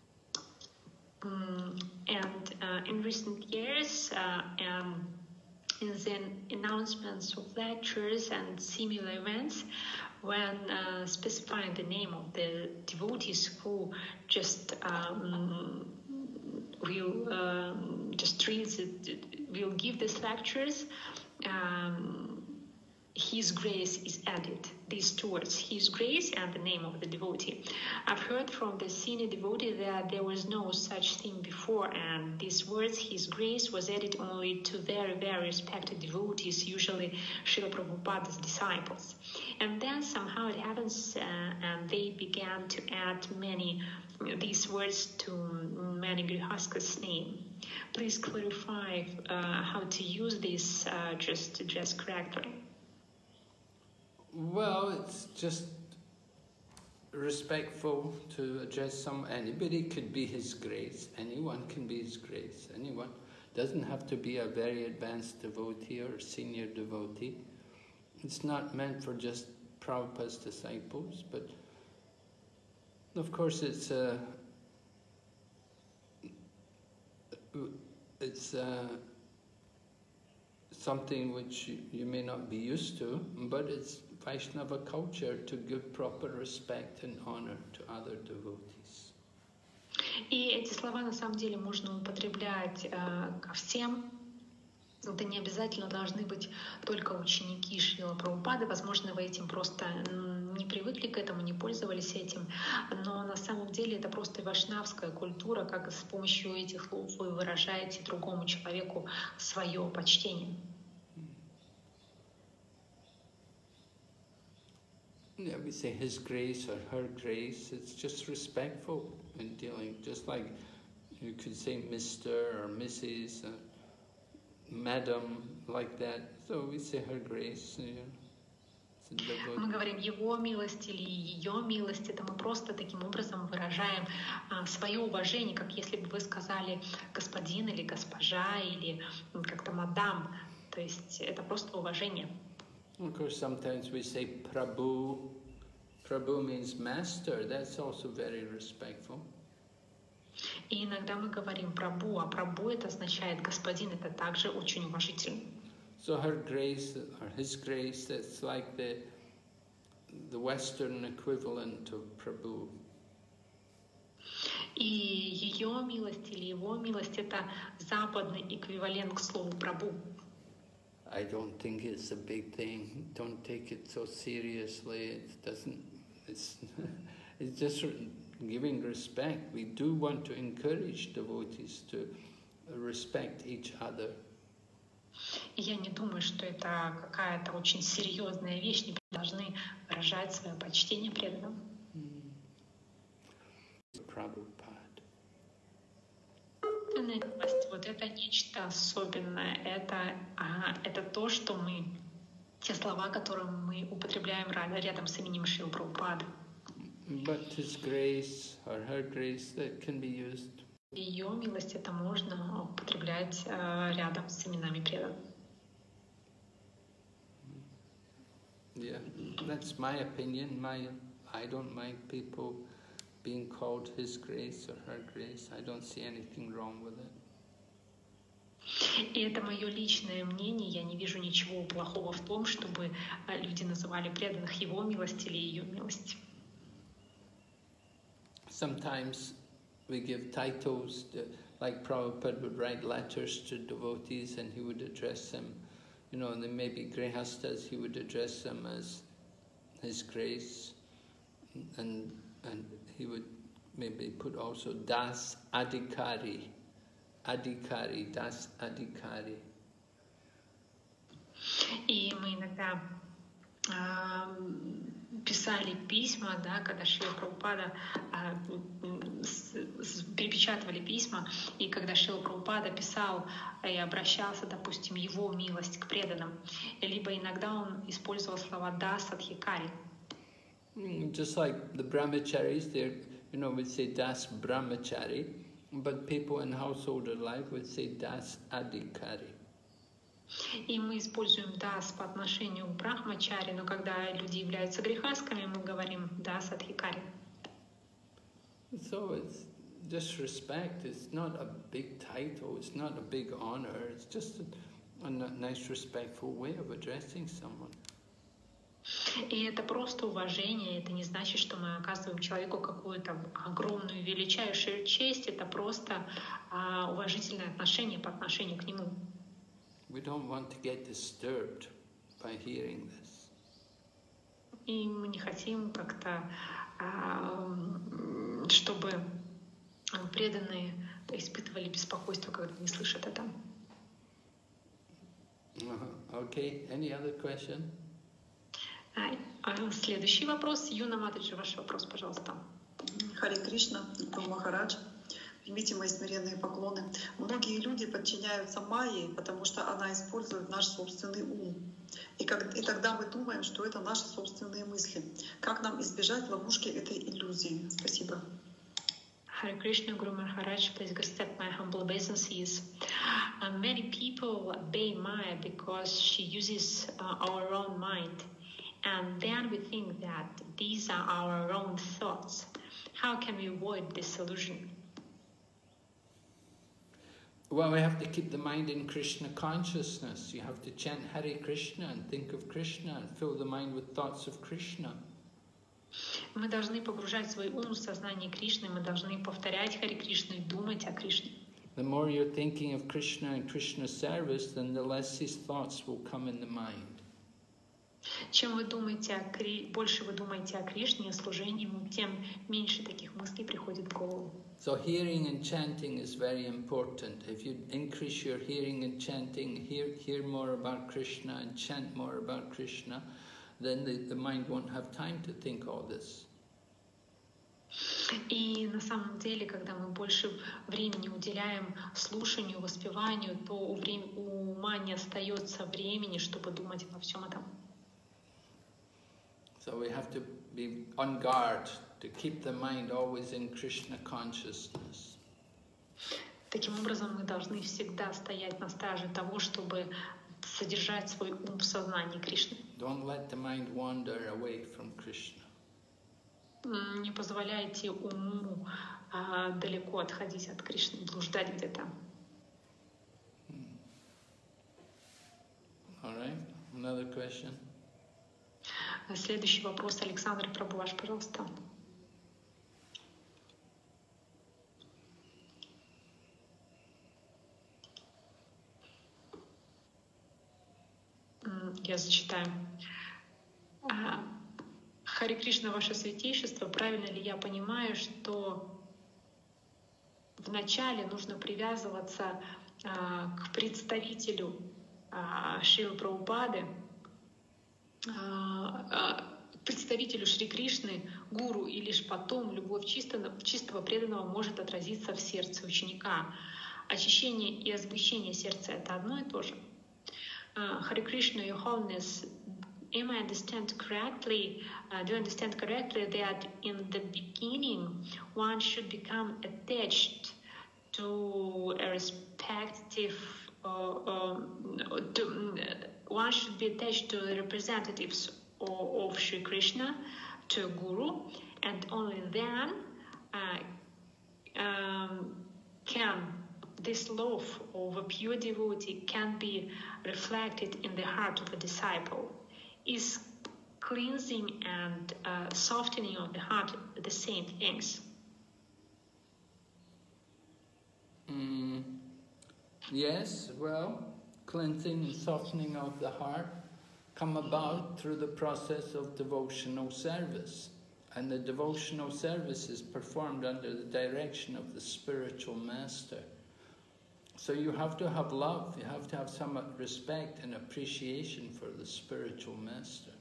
Mm, and uh, in recent years, uh, um, in the announcements of lectures and similar events, when uh, specifying the name of the devotees who just um, will um, just read it, will give these lectures, um, His Grace is added. These two words, His Grace and the name of the devotee. I've heard from the senior devotee that there was no such thing before, and these words, His Grace, was added only to very, very respected devotees, usually Srila Prabhupada's disciples. And then somehow it happens, uh, and they began to add many these words to many Grihastha's name. Please clarify uh, how to use this uh, just just correctly. Well, it's just respectful to address some, anybody could be His Grace, anyone can be His Grace, anyone. Doesn't have to be a very advanced devotee or a senior devotee. It's not meant for just Prabhupada's disciples, but of course it's uh, it's uh, something which you, you may not be used to, but it's Vaishnava culture to give proper respect and honor to other devotees. И эти слова на самом деле можно употреблять э, ко всем. Это не обязательно должны быть только ученики Шрилы Прабхупады. Возможно, вы этим просто не привыкли к этому, не пользовались этим. Но на самом деле это просто вайшнавская культура, как с помощью этих слов вы выражаете другому человеку свое почтение. Yeah, we say His Grace or Her Grace. It's just respectful in dealing, just like you could say Mister or Missus or Madam, like that. So we say Her Grace. You know, мы говорим Его милость или Ее милость. Это мы просто таким образом выражаем а, свое уважение, как если бы вы сказали господин или госпожа или как-то мадам. То есть это просто уважение. Of course, sometimes we say Prabhu. Prabhu means master. That's also very respectful. И иногда мы говорим Прабху, а Прабху это означает господин. Это также очень уважительно. So her grace or His Grace, it's like the the Western equivalent of Prabhu. И ее милость или его милость это западный эквивалент к слову Прабху. I don't think it's a big thing. Don't take it so seriously. It doesn't. It's it's just giving respect. We do want to encourage devotees to respect each other. И я не думаю, что это какая-то очень серьезная вещь. Не должны выражать свое почтение преданным. Prabhupada. Вот это нечто особенное. Это, ага, это то, что мы, те слова, которые мы употребляем рядом с именем Шрилы Прабхупады. But His grace or her grace, that can be used. Ее милость это можно употреблять э, рядом с именами преданных. Yeah, that's my opinion. My, I don't mind people being called His grace or her grace. I don't see anything wrong with it. И это мое личное мнение. Я не вижу ничего плохого в том, чтобы люди называли преданных Его милость или Ее милость. Sometimes we give titles, to, like Prabhupada would write letters to devotees and he would address them, you know, and then maybe Grihastas, he would address them as His grace, and and he would maybe put also Das Adhikari, Adhikari, Das Adhikari. И мы иногда э, писали письма, да, когда Шрила Прабхупада э, с, с, перепечатывали письма, и когда Шрила Прабхупада писал и обращался, допустим, его милость к преданным, либо иногда он использовал слова «дас адхикари». Just like the brahmacharis, they, you know, would say Das Brahmachari, but people in householder life would say Das Adhikari. И мы используем «дас» по отношению к брахмачари, но когда люди являются грехасками, мы говорим «дас адхикари». So it's just respect. It's not a big title. It's not a big honor. It's just a, a nice, respectful way of addressing someone. И это просто уважение. Это не значит, что мы оказываем человеку какую-то огромную, величайшую честь. Это просто а, уважительное отношение по отношению к нему. We don't want to get disturbed by hearing this. И мы не хотим как-то, чтобы преданные испытывали беспокойство, когда не слышат это. Okay, any other question? Следующий вопрос. Юна Матаджи, ваш вопрос, пожалуйста. Харе Кришна, Гуру Махарадж. Примите мои смиренные поклоны. Многие люди подчиняются майе, потому что она использует наш собственный ум. И, как, и тогда мы думаем, что это наши собственные мысли. Как нам избежать ловушки этой иллюзии? Спасибо. Hare Krishna, Guru Maharaj, please accept my humble obeisances. Uh, many people obey Maya because she uses uh, our own mind. And then we think that these are our own thoughts. How can we avoid this illusion? Well, we have to keep the mind in Krishna consciousness. You have to chant Hare Krishna and think of Krishna and fill the mind with thoughts of Krishna. Мы должны погружать свой ум в сознание Кришны, мы должны повторять Харе Кришну и думать о Кришне. The more you're thinking of Krishna and Krishna's service, then the less these thoughts will come in the mind. Чем вы думаете о Кри... больше вы думаете о Кришне, о служении, тем меньше таких мыслей приходит в голову. So hearing and chanting is very important. If you increase your hearing and chanting, hear, hear more about Krishna and chant more about Krishna, then the, the mind won't have time to think all this. И на самом деле, когда мы больше времени уделяем слушанию, воспеванию, то у, врем... у ума не остается времени, чтобы думать обо всем этом. So we have to be on guard to keep the mind always in Krishna consciousness. Таким образом, мы должны всегда стоять на страже того, чтобы содержать свой ум в сознании Кришны. Don't let the mind wander away from Krishna. Не позволяйте уму а, далеко отходить от Кришны, блуждать где-то. All right. Another question. Следующий вопрос. Александр Прабhu, ваш, пожалуйста. Я зачитаю. Харе Кришна, ваше святейшество, правильно ли я понимаю, что вначале нужно привязываться к представителю Шрилы Прабхупады, представителю Шри Кришны, гуру, и лишь потом любовь чистого, чистого преданного может отразиться в сердце ученика. Очищение и освящение сердца — это одно и то же. Hare Krishna, Your Holiness, am I understand correctly? Uh, do I understand correctly that in the beginning one should become attached to a respective, uh, um, to, uh, one should be attached to the representatives of, of Sri Krishna, to a guru, and only then uh, um, can this love of a pure devotee can be reflected in the heart of a disciple. Is cleansing and uh, softening of the heart the same things? Mm, yes, well, cleansing and softening of the heart come about through the process of devotional service. And the devotional service is performed under the direction of the spiritual master. So you have to have love, you have to have some respect and appreciation for the spiritual master.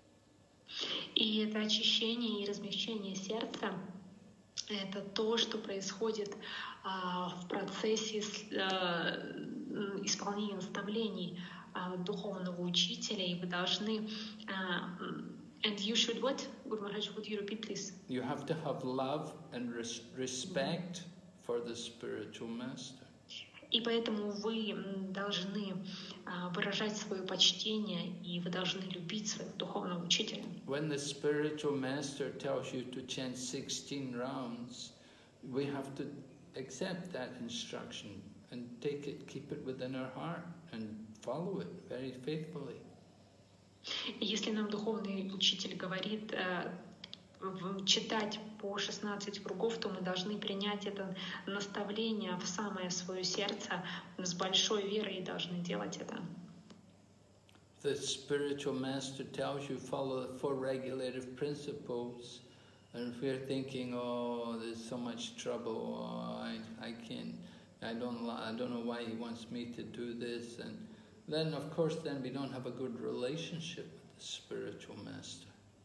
И это очищение и размягчение сердца — это то, что происходит а, в процессе а, исполнения наставлений а, духовного учителя, и вы должны... А, and you should what? Guru Maharaj, would you repeat, please? You have to have love and res respect for the spiritual master. И поэтому вы должны выражать свое почтение, и вы должны любить своего духовного учителя. When the spiritual master tells you to chant sixteen rounds, we have to accept that instruction and take it, keep it within our heart and follow it very faithfully. И если нам духовный учитель говорит э, читать по шестнадцать кругов, то мы должны принять это наставление в самое свое сердце с большой верой и должны делать это. The spiritual master tells you follow the four regulative principles, and if you're thinking, oh, there's so much trouble, oh, I, I can't, I don't, I don't know why he wants me to do this, and then of course then we don't have a good relationship with the spiritual master.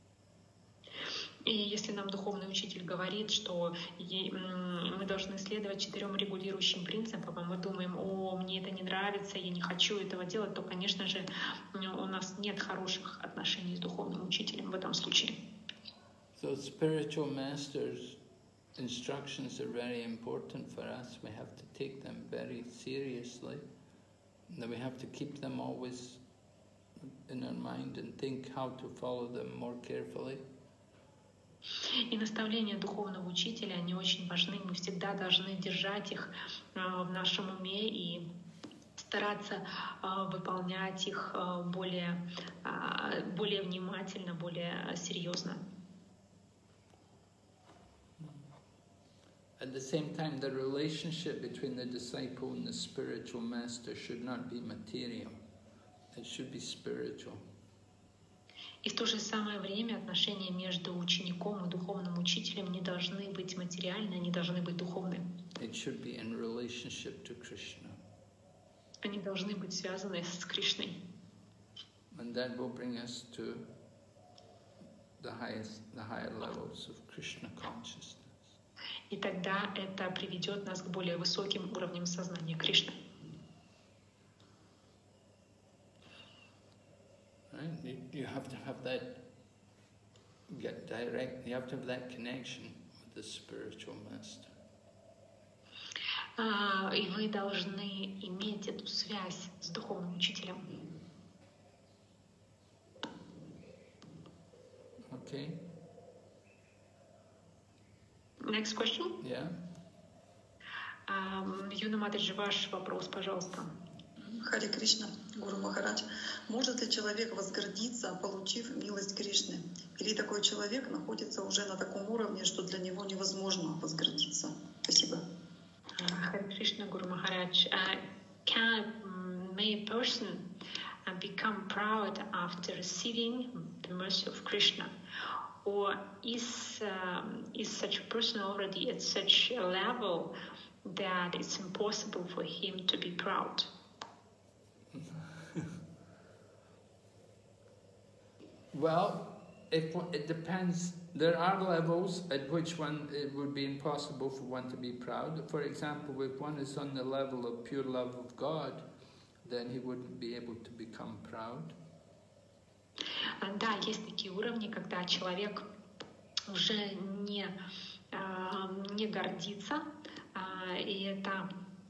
И если нам духовный учитель говорит, что мы должны следовать четырем регулирующим принципам, а мы думаем, о, мне это не нравится, я не хочу этого делать, то, конечно же, у нас нет хороших отношений с духовным учителем в этом случае. So spiritual masters' instructions are very important for us. We have to take them very seriously. And we have to keep them always in our mind and think how to follow them more carefully. И наставления духовного учителя, они очень важны. Мы всегда должны держать их в нашем уме и стараться выполнять их более, более внимательно, более серьезно. At the same time, the relationship between the disciple and the spiritual master should not be material. It should be spiritual. И в то же самое время отношения между учеником и духовным учителем не должны быть материальны, они должны быть духовны. It should be in relationship to Krishna. Они должны быть связаны с Кришной. And that will bring us to the highest, the higher levels of Krishna consciousness. И тогда это приведет нас к более высоким уровням сознания Кришны. Right? You, you have to have that get direct. You have to have that connection with the spiritual master. А, и вы должны иметь эту связь с духовным учителем. Okay. Next question. Yeah. Um, Юна Матаджи, ваш вопрос, пожалуйста. Харе Кришна, Гуру Махарадж. Может ли человек возгордиться, получив милость Кришны? Или такой человек находится уже на таком уровне, что для него невозможно возгордиться? Спасибо. Харе Кришна, Гуру Махарадж. Uh, can may a person uh, become proud after receiving the mercy of Krishna? Or is um, is such a person already at such a level that it's impossible for him to be proud? Well, if, it depends. There are levels at which one it would be impossible for one to be proud. For example, if one is on the level of pure love of God, then he wouldn't be able to become proud. Да, есть такие уровни, когда человек уже не, не гордится, и это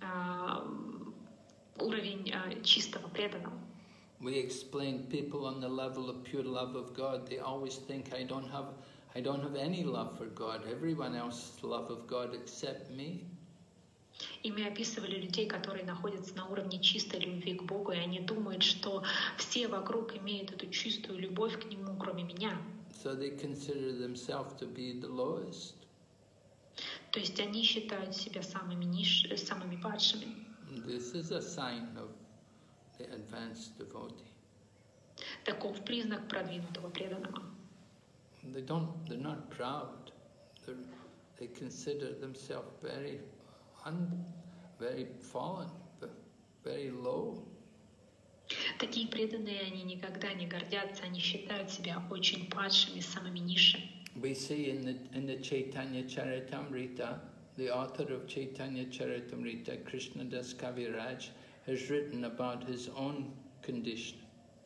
уровень чистого преданного. We explain people on the level of pure love of God, they always think I don't have I don't have any love for God. Everyone else has love of God except me. И мы описывали людей, которые находятся на уровне чистой любви к Богу, и они думают, что все вокруг имеют эту чистую любовь к Нему, кроме меня. So they consider themselves to be the lowest. То есть они считают себя самыми ниш... самыми падшими. This is a sign of the advanced devotee. Таков признак продвинутого преданного. They don't, they're not proud. They're, they consider themselves very, un, very fallen, very low. Такие преданные, они никогда не гордятся, они считают себя очень падшими, самыми низшими. We see in the in the Chaitanya Charitamrita, the author of Chaitanya Charitamrita, Krishnadas Kaviraj, has written about his own condition.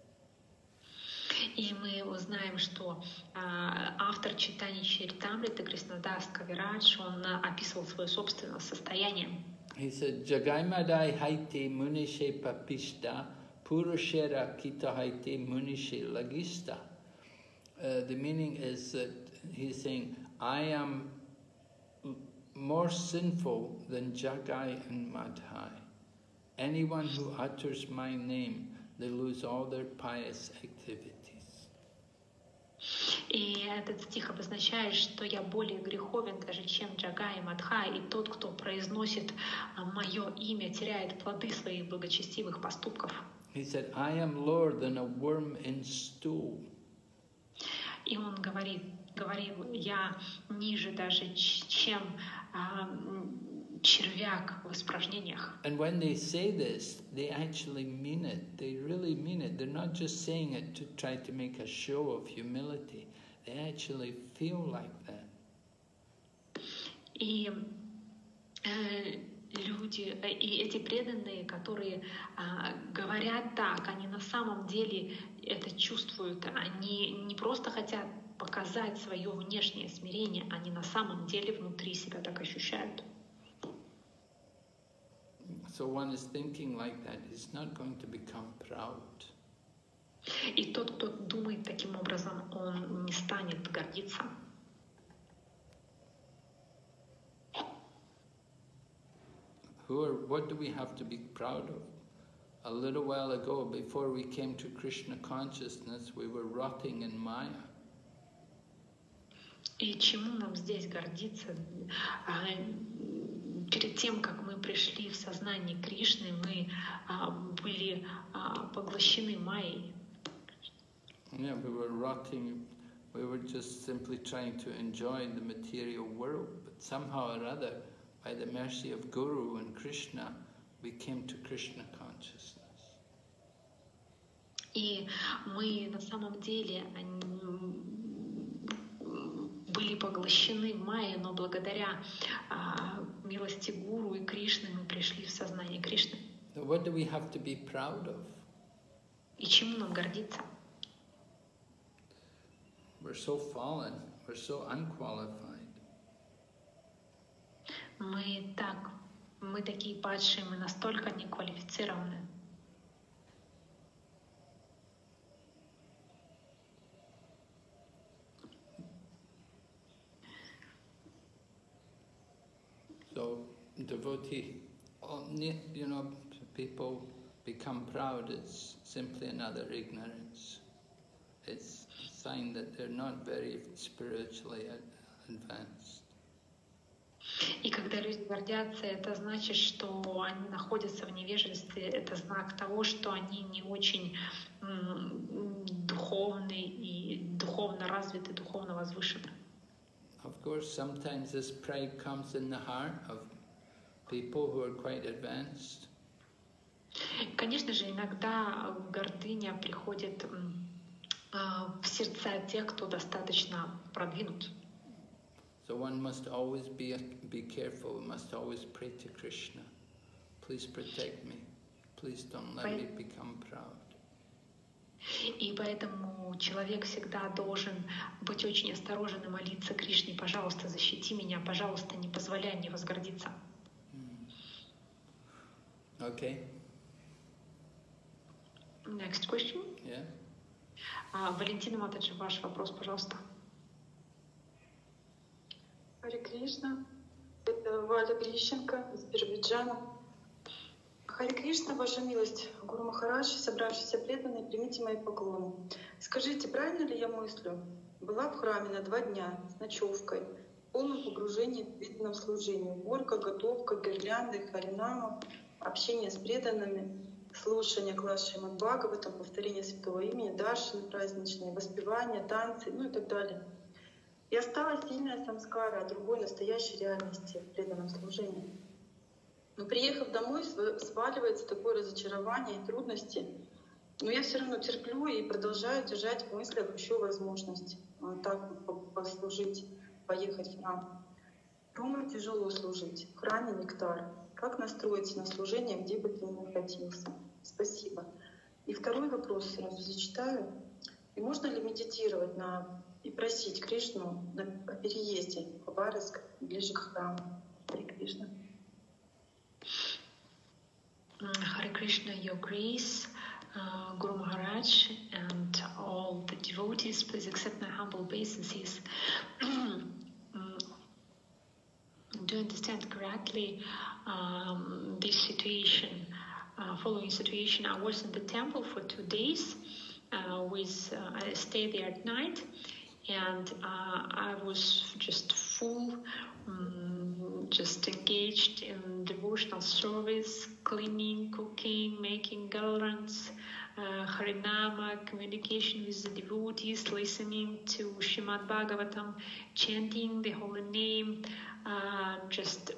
И мы узнаем, что а, автор Чайтаньи Чаритамриты Кришнадас Кавирадж, он описывал свое собственное состояние. He said, Jagaimadai haiti munishe papishta, purushera kita haiti munishe lagista. Uh, the meaning is that he's saying, I am more sinful than Jagai and Madhai. Anyone who utters my name, they lose all their pious activities. И этот стих обозначает, что я более греховен даже, чем Джага и Мадха, и тот, кто произносит мое имя, теряет плоды своих благочестивых поступков. He said, I am lower than a worm in stool. И он говорит, говорил, я ниже даже, чем а, червяк в испражнениях. And when they say this, they actually mean it. They really mean it. They're not just saying it to try to make a show of humility. They actually feel like that. И э, люди, и эти преданные, которые э, говорят так, они на самом деле это чувствуют. Они не просто хотят показать свое внешнее смирение, они на самом деле внутри себя так ощущают. So one is thinking like that is not going to become proud. И тот, кто думает таким образом, он не станет гордиться. Who are, what do we have to be proud of? A little while ago, before we came to Krishna consciousness, we were rotting in Maya. И чему нам здесь гордиться? Перед тем, как мы пришли в сознание Кришны, мы были поглощены Майей. Yeah, we were rotting, we were just simply trying to enjoy the material world, but somehow or other, by the mercy of Guru and Krishna, we came to Krishna consciousness. И мы на самом деле были поглощены Майей, но благодаря а, милости Гуру и Кришны мы пришли в сознание Кришны. So what do we have to be proud of? И чему нам гордиться? We're so fallen, we're so unqualified. Мы так, мы такие падшие, мы настолько неквалифицированы. So, devotee, you know, people become proud, it's simply another ignorance. It's a sign that they're not very spiritually advanced. И когда люди гордятся, это значит, что они находятся в невежестве. Это знак того, что они не очень м, духовны и духовно развиты, духовно возвышены. Of course, sometimes this pride comes in the heart of people who are quite advanced. Конечно же, иногда гордыня приходит в сердца тех, кто достаточно продвинут. So one must always be be careful. Must always pray to Krishna. Please protect me. Please don't let me become proud. И поэтому человек всегда должен быть очень осторожен и молиться Кришне: пожалуйста, защити меня, пожалуйста, не позволяй мне возгордиться. Okay. Next question. Yeah. А, Валентина Матаджи, ваш вопрос, пожалуйста. Харе Кришна, это Валя Грищенко из Азербайджана. Харе Кришна, ваша милость, Гуру Махарадж, собравшиеся преданные, примите мои поклоны. Скажите, правильно ли я мыслю? Была в храме на два дня с ночевкой, в полном погружении в преданном служении, уборка, готовка, гирлянды, харинама, общение с преданными, слушание класс Шримад Бхагаватам, повторение святого имени, даршины праздничные, воспевания, танцы, ну и так далее. И осталась сильная самскара о другой настоящей реальности в преданном служении. Но приехав домой, сваливается такое разочарование и трудности. Но я все равно терплю и продолжаю держать в мыслях еще возможность вот так вот послужить, поехать в храм. Дома тяжело служить, в храме нектар. Как настроиться на служение, где бы ты ни находился? Спасибо. И второй вопрос сразу зачитаю. И можно ли медитировать на и просить Кришну на, о переезде в Хабаровск, ближе к храму? Харе Кришна. Hare Krishna, Your Grace, uh, Guru Maharaj, and all the devotees, please accept my humble obeisances. Do you understand correctly um, this situation? Uh, following situation, I was in the temple for two days. Uh, with uh, I stayed there at night, and uh, I was just full, um, just engaged in devotional service, cleaning, cooking, making garlands, uh, harinama, communication with the devotees, listening to Srimad Bhagavatam, chanting the holy name, uh, just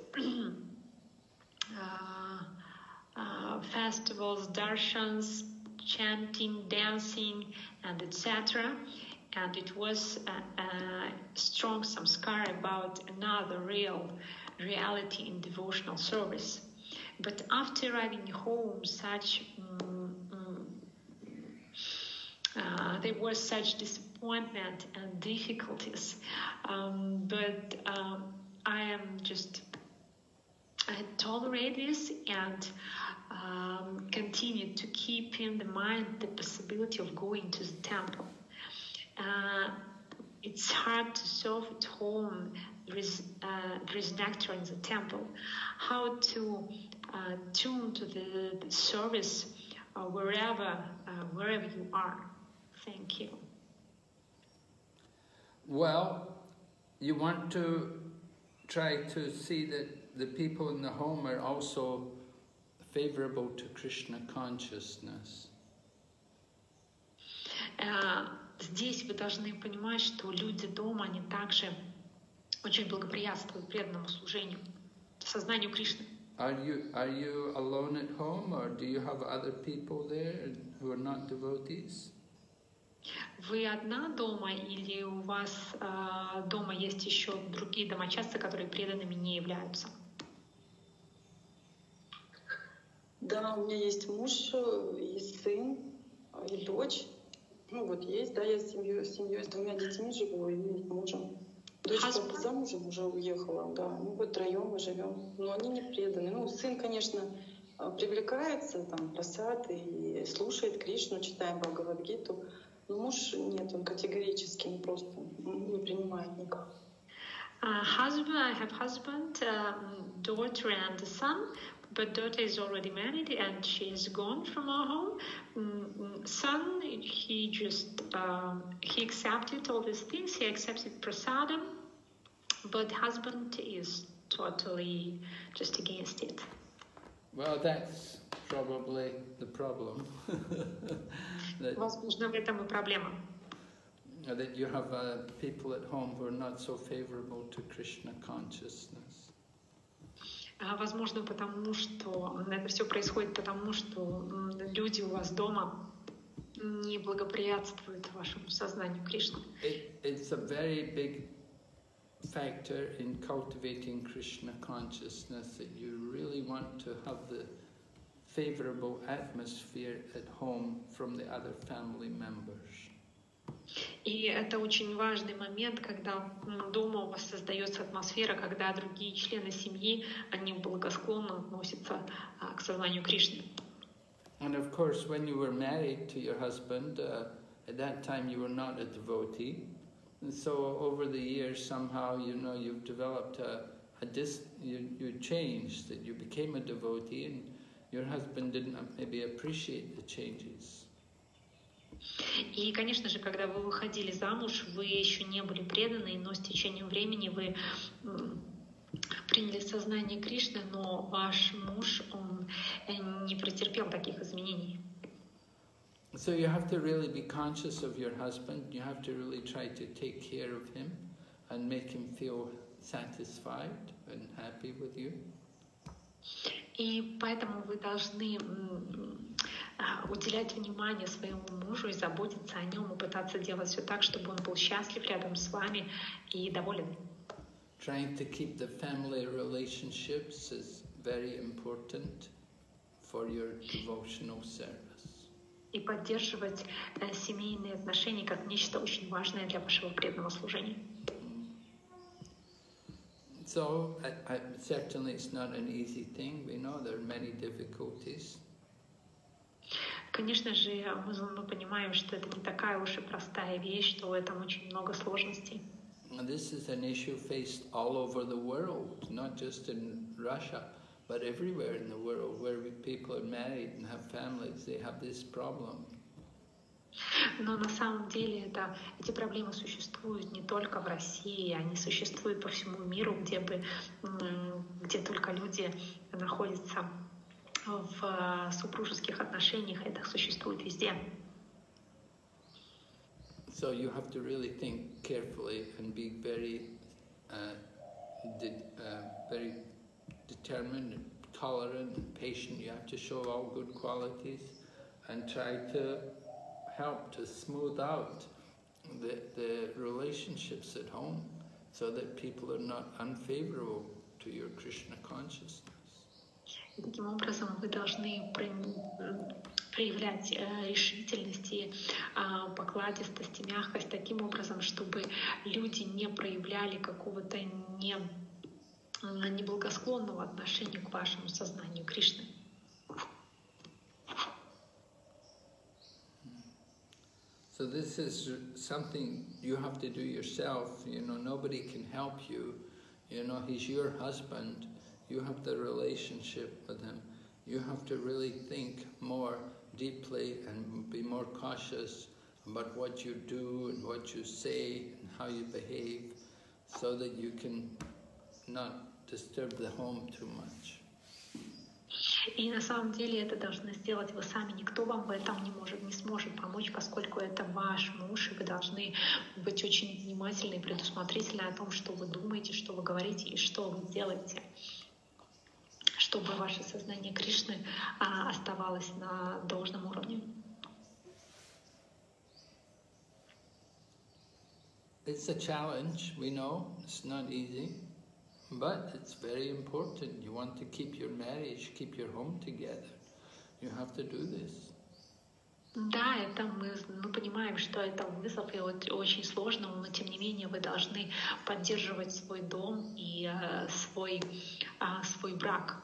uh, uh, festivals, darshans, chanting, dancing, and et cetera. And it was a, a strong samskara about another real reality in devotional service. But after arriving home, such um, um, uh, there was such disappointment and difficulties. Um, but um, I am just I tolerate this and um, continued to keep in the mind the possibility of going to the temple. Uh, it's hard to serve at home. There is, uh, there is nectar in the temple. How to uh, tune to the, the service uh, wherever uh, wherever you are. Thank you. Well, you want to try to see that the people in the home are also favorable to Krishna consciousness. Uh, Здесь вы должны понимать, что люди дома, они также очень благоприятствуют преданному служению, сознанию Кришны. Are you, are you alone at home, or do you have other people there who are not devotees? Вы одна дома, или у вас э, дома есть еще другие домочадцы, которые преданными не являются? Да, у меня есть муж, и сын, и дочь. Ну вот есть, да, я с семьей, с семьей, с двумя детьми живу, и с мужем. Дочка замужем уже уехала, да. Мы вот втроем мы живем, но они не преданы. Ну, сын, конечно, привлекается, там, просад и слушает Кришну, читаем Бхагавад-гиту. Но муж нет, он категорически не просто не принимает никак. Uh, husband, I have husband, um, daughter, and a son. But daughter is already married and she is gone from our home. Mm, son, he just um, he accepted all these things. He accepted prasadam, but husband is totally just against it. Well, that's probably the problem. that, Возможно, в этом и проблема. that you have uh, people at home who are not so favorable to Krishna consciousness. Возможно, потому что это все происходит потому, что люди у вас дома не благоприятствуют вашему сознанию Кришны. It, it's a very big factor in cultivating Krishna consciousness that you really want to have the favorable atmosphere at home from the other family members. И это очень важный момент, когда дома у вас создается атмосфера, когда другие члены семьи, они благосклонно относятся к сознанию Кришны. And of course, when you were married to your husband, uh, at that time you were not a devotee. And so over the years, somehow, you know, you've developed a, a dis, you, you changed, that you became a devotee, and your husband didn't maybe appreciate the changes. И, конечно же, когда вы выходили замуж, вы еще не были преданы, но с течением времени вы приняли сознание Кришны, но ваш муж, он не претерпел таких изменений. So you have to really be conscious of your husband. You have to really try to take care of him and make him feel satisfied and happy with you. И поэтому вы должны уделять внимание своему мужу и заботиться о нем, и пытаться делать все так, чтобы он был счастлив рядом с вами и доволен. Trying to keep the family relationships is very important for your devotional service. И поддерживать семейные отношения как нечто очень важное для вашего преданного служения. So, I, I, certainly it's not an easy thing. We know there are many difficulties. Конечно же, мы, мы понимаем, что это не такая уж и простая вещь, что в этом очень много сложностей. And this is an issue faced all over the world, not just in Russia, but everywhere in the world where people are married and have families, they have this problem. Но на самом деле это, эти проблемы существуют не только в России, они существуют по всему миру, где, бы, где только люди находятся в супружеских отношениях, это существует везде. So you have to really think carefully and be very, uh, de uh, very determined, and tolerant, and patient. You have to show all good qualities and try to help to smooth out the, the relationships at home so that people are not unfavorable to your Krishna consciousness. И таким образом вы должны проявлять решительность и покладистость и мягкость таким образом, чтобы люди не проявляли какого-то не, неблагосклонного отношения к вашему сознанию Кришны. So this is something you have to do yourself. You know, nobody can help you. You know, he's your husband. You have the relationship with him. You have to really think more deeply and be more cautious about what you do and what you say and how you behave so that you can not disturb the home too much. И на самом деле это должны сделать вы сами. Никто вам в этом не может, не сможет помочь, поскольку это ваш муж, и вы должны быть очень внимательны и предусмотрительны о том, что вы думаете, что вы говорите и что вы делаете, чтобы ваше сознание Кришны а, оставалось на должном уровне. It's a challenge, we know, it's not easy. But it's very important. You want to keep your marriage, keep your home together. You have to do this. Да, это мы, мы понимаем, что это вызов и очень сложно, но тем не менее вы должны поддерживать свой дом и э, свой, э, свой брак.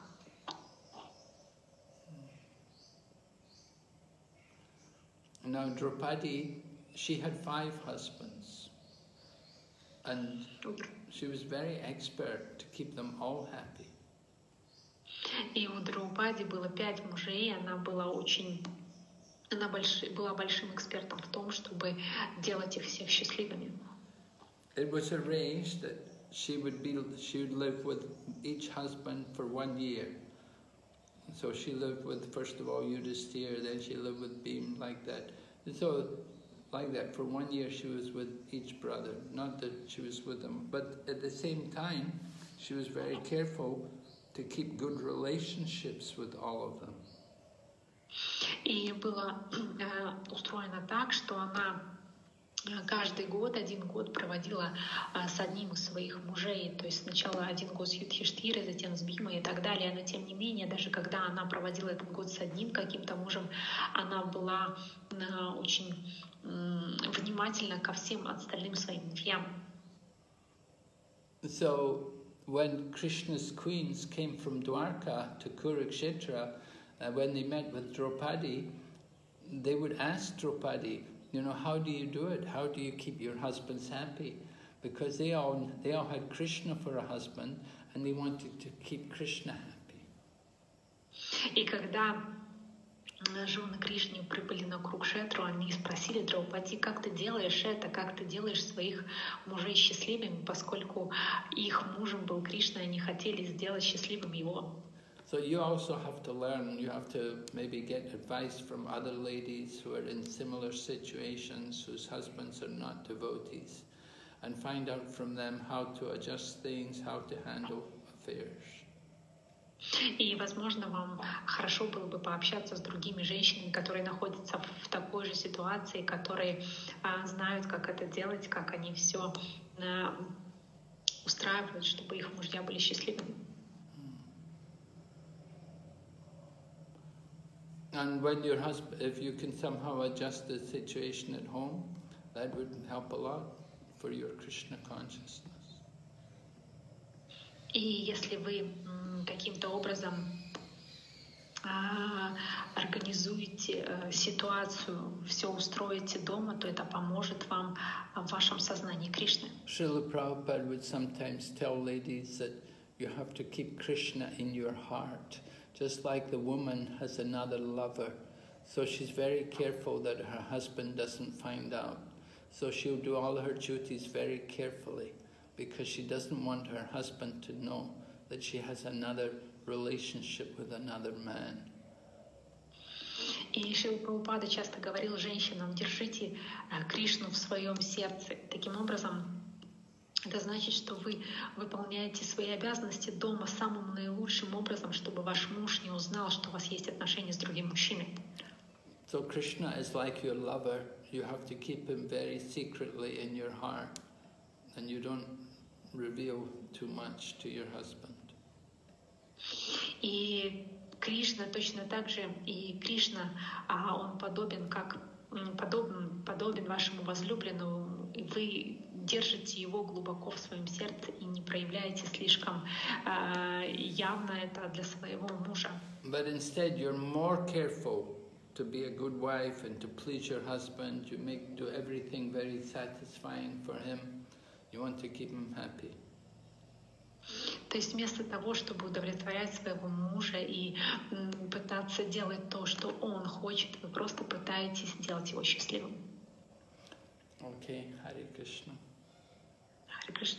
Now Draupadi, she had five husbands. And she was very expert to keep them all happy. И у Драупади было пять мужей, она была очень, она больш, была большим экспертом в том, чтобы делать их всех счастливыми. It was arranged that she would be, she would live with each husband for one year. So she lived with, first of all, Yudhisthira, then she lived with Bhima, like that. And so, like that, for one year she was with each brother. Not that she was with them, but at the same time, she was very careful to keep good relationships with all of them. И было э, устроено так, что она каждый год, один год проводила а, с одним из своих мужей. То есть сначала один год с Юдхиштхирой, затем с Бхимой и так далее. Но тем не менее, даже когда она проводила этот год с одним каким-то мужем, она была а, очень м, внимательна ко всем остальным своим мужьям. So when Krishna's queens came from Dwarka to Kurukshetra, uh, when they met with Draupadi, they would ask Draupadi, you know, how do you do it? How do you keep your husbands happy? Because they all, they all had Krishna for a husband and they wanted to keep Krishna happy. И когда жены Кришны прибыли на Курукшетру, они спросили Драупади, как ты делаешь это, как ты делаешь своих мужей счастливыми, поскольку их мужем был Кришна, и они хотели сделать счастливым его. So you also have to learn, you have to maybe get advice from other ladies who are in similar situations, whose husbands are not devotees, and find out from them how to adjust things, how to handle affairs. И, возможно, вам хорошо было бы пообщаться с другими женщинами, которые находятся в такой же ситуации, которые а, знают, как это делать, как они все а, устраивают, чтобы их мужья были счастливыми. And when your husband, if you can somehow adjust the situation at home, that would help a lot for your Krishna consciousness. И если вы каким-то образом а, организуете а, ситуацию, все устроите дома, то это поможет вам в вашем сознании Кришны. Srila Prabhupada would sometimes tell ladies that you have to keep Krishna in your heart, just like the woman has another lover. So she's very careful that her husband doesn't find out. So she'll do all her duties very carefully, because she doesn't want her husband to know that she has another relationship with another man. И Шрила Прабхупада часто говорил женщинам: держите Кришну в своем сердце. Таким образом, это значит, что вы выполняете свои обязанности дома самым наилучшим образом, чтобы ваш муж не узнал, что у вас есть отношения с другим мужчиной. So Krishna is like your lover. You have to keep him very secretly in your heart, and you don't reveal too much to your husband. И Кришна точно так же, и Кришна, а он подобен как подобен, подобен вашему возлюбленному, и вы держите его глубоко в своем сердце и не проявляете слишком э, явно это для своего мужа. But instead, you're more careful to be a good wife and to please your husband. You make do everything very satisfying for him. You want to keep him happy. То есть вместо того, чтобы удовлетворять своего мужа и м, пытаться делать то, что он хочет, вы просто пытаетесь сделать его счастливым. Okay, Hare Krishna. Hare Krishna.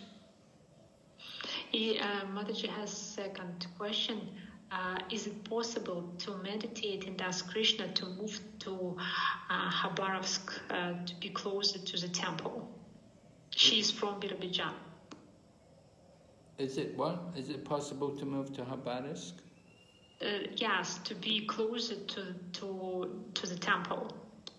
И uh, Mataji has second question. Uh, is it possible to meditate and ask Krishna to move to uh, Khabarovsk uh, to be closer to the temple? She is from Birobidzhan. Is it what? Is it possible to move to Khabarovsk? Uh, yes, to be closer to to to the temple.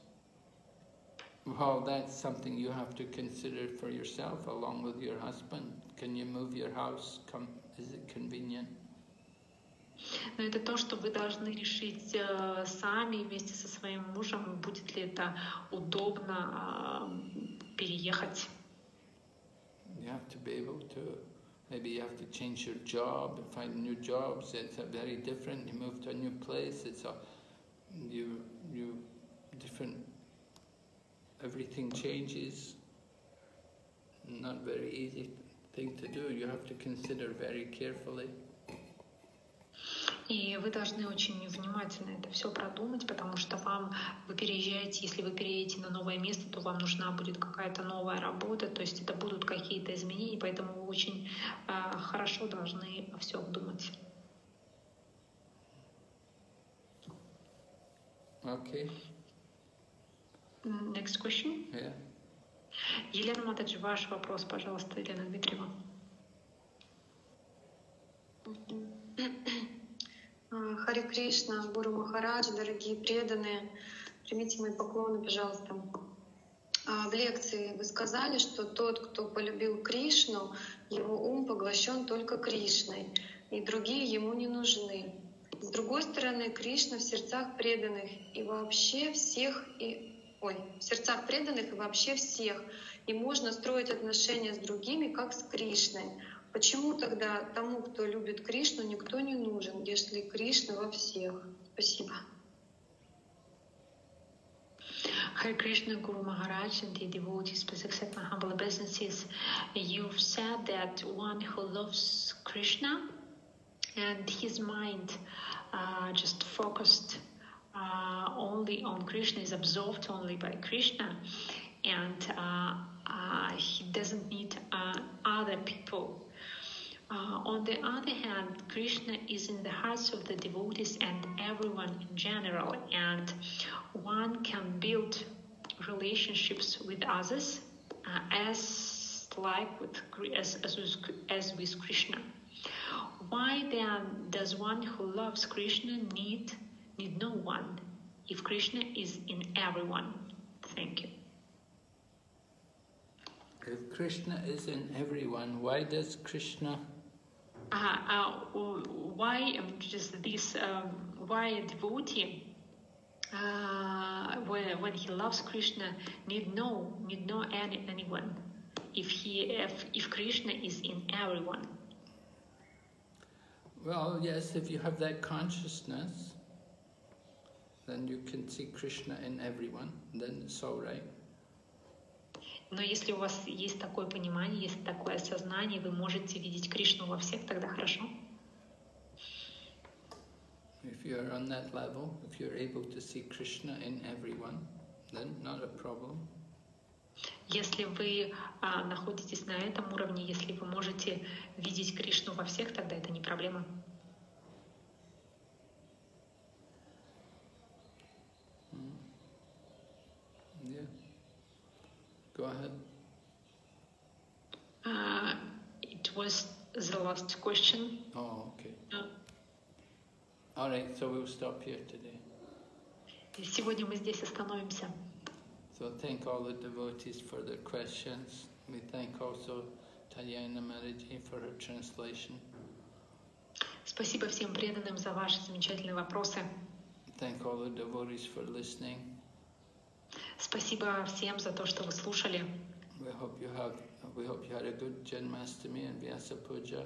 Well, that's something you have to consider for yourself, along with your husband. Can you move your house? Come, is it convenient? Но это то, что вы должны решить э, сами вместе со своим мужем, будет ли это удобно э, переехать. You have to be able to. Maybe you have to change your job, find new jobs. It's a very different. You move to a new place. It's a you you different. Everything changes. Not very easy thing to do. You have to consider very carefully. И вы должны очень внимательно это все продумать, потому что вам, вы переезжаете, если вы переедете на новое место, то вам нужна будет какая-то новая работа, то есть это будут какие-то изменения, поэтому вы очень э, хорошо должны все обдумать. Okay. Next question. Yeah. Елена Матаджи, ваш вопрос, пожалуйста, Елена Дмитриева. Харе Кришна, Гуру Махарадж, дорогие преданные, примите мои поклоны, пожалуйста. А, В лекции вы сказали, что тот, кто полюбил Кришну, его ум поглощен только Кришной, и другие ему не нужны. С другой стороны, Кришна в сердцах преданных и вообще всех, и, ой, в сердцах преданных и вообще всех, и можно строить отношения с другими, как с Кришной. Почему тогда тому, кто любит Кришну, никто не нужен, если Кришна во всех? Спасибо. Hare Krishna, Guru Maharaj, and the devotees, please accept my humble obeisances. You've said that one who loves Krishna and his mind uh, just focused uh, only on Krishna, is absorbed only by Krishna, and uh, uh, he doesn't need uh, other people. Uh, on the other hand, Krishna is in the hearts of the devotees and everyone in general, and one can build relationships with others uh, as like with as, as, with, as with Krishna. Why then does one who loves Krishna need need no one if Krishna is in everyone? Thank you. If Krishna is in everyone, why does Krishna? Uh, uh, why um, just this? Um, why a devotee, uh, when, when he loves Krishna, need no need no any anyone? If he if, if Krishna is in everyone. Well, yes. If you have that consciousness, then you can see Krishna in everyone. Then it's all right. Но если у вас есть такое понимание, есть такое осознание, вы можете видеть Кришну во всех, тогда хорошо. If you're on that level, if you're able to see Krishna in everyone, then not a problem. Если вы а, находитесь на этом уровне, если вы можете видеть Кришну во всех, тогда это не проблема. Mm. Yeah. Go ahead. Uh, it was the last question. Oh, okay. Uh, All right, so we'll stop here today. Сегодня мы здесь остановимся. So thank all the devotees for their questions. We thank also Talyana Maharaji for her translation. Спасибо всем преданным за ваши замечательные вопросы. Thank all the devotees for listening. Спасибо всем за то, что вы слушали. We hope you have. We hope you had a good Janmashtami and Vyasa Puja.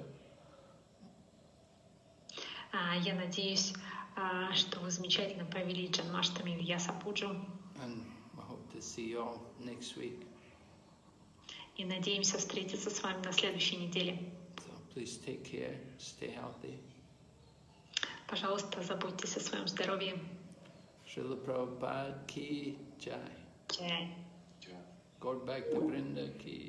Uh, я надеюсь, uh, что вы замечательно провели Джанмаштами и Вьяса-пуджу. And we hope to see you all next week. И надеемся встретиться с вами на следующей неделе. So please take care, stay healthy. Пожалуйста, заботьтесь о своем здоровье. Srila Prabhupada ki jai. Jai. Gaur Bhakta Vrinda ki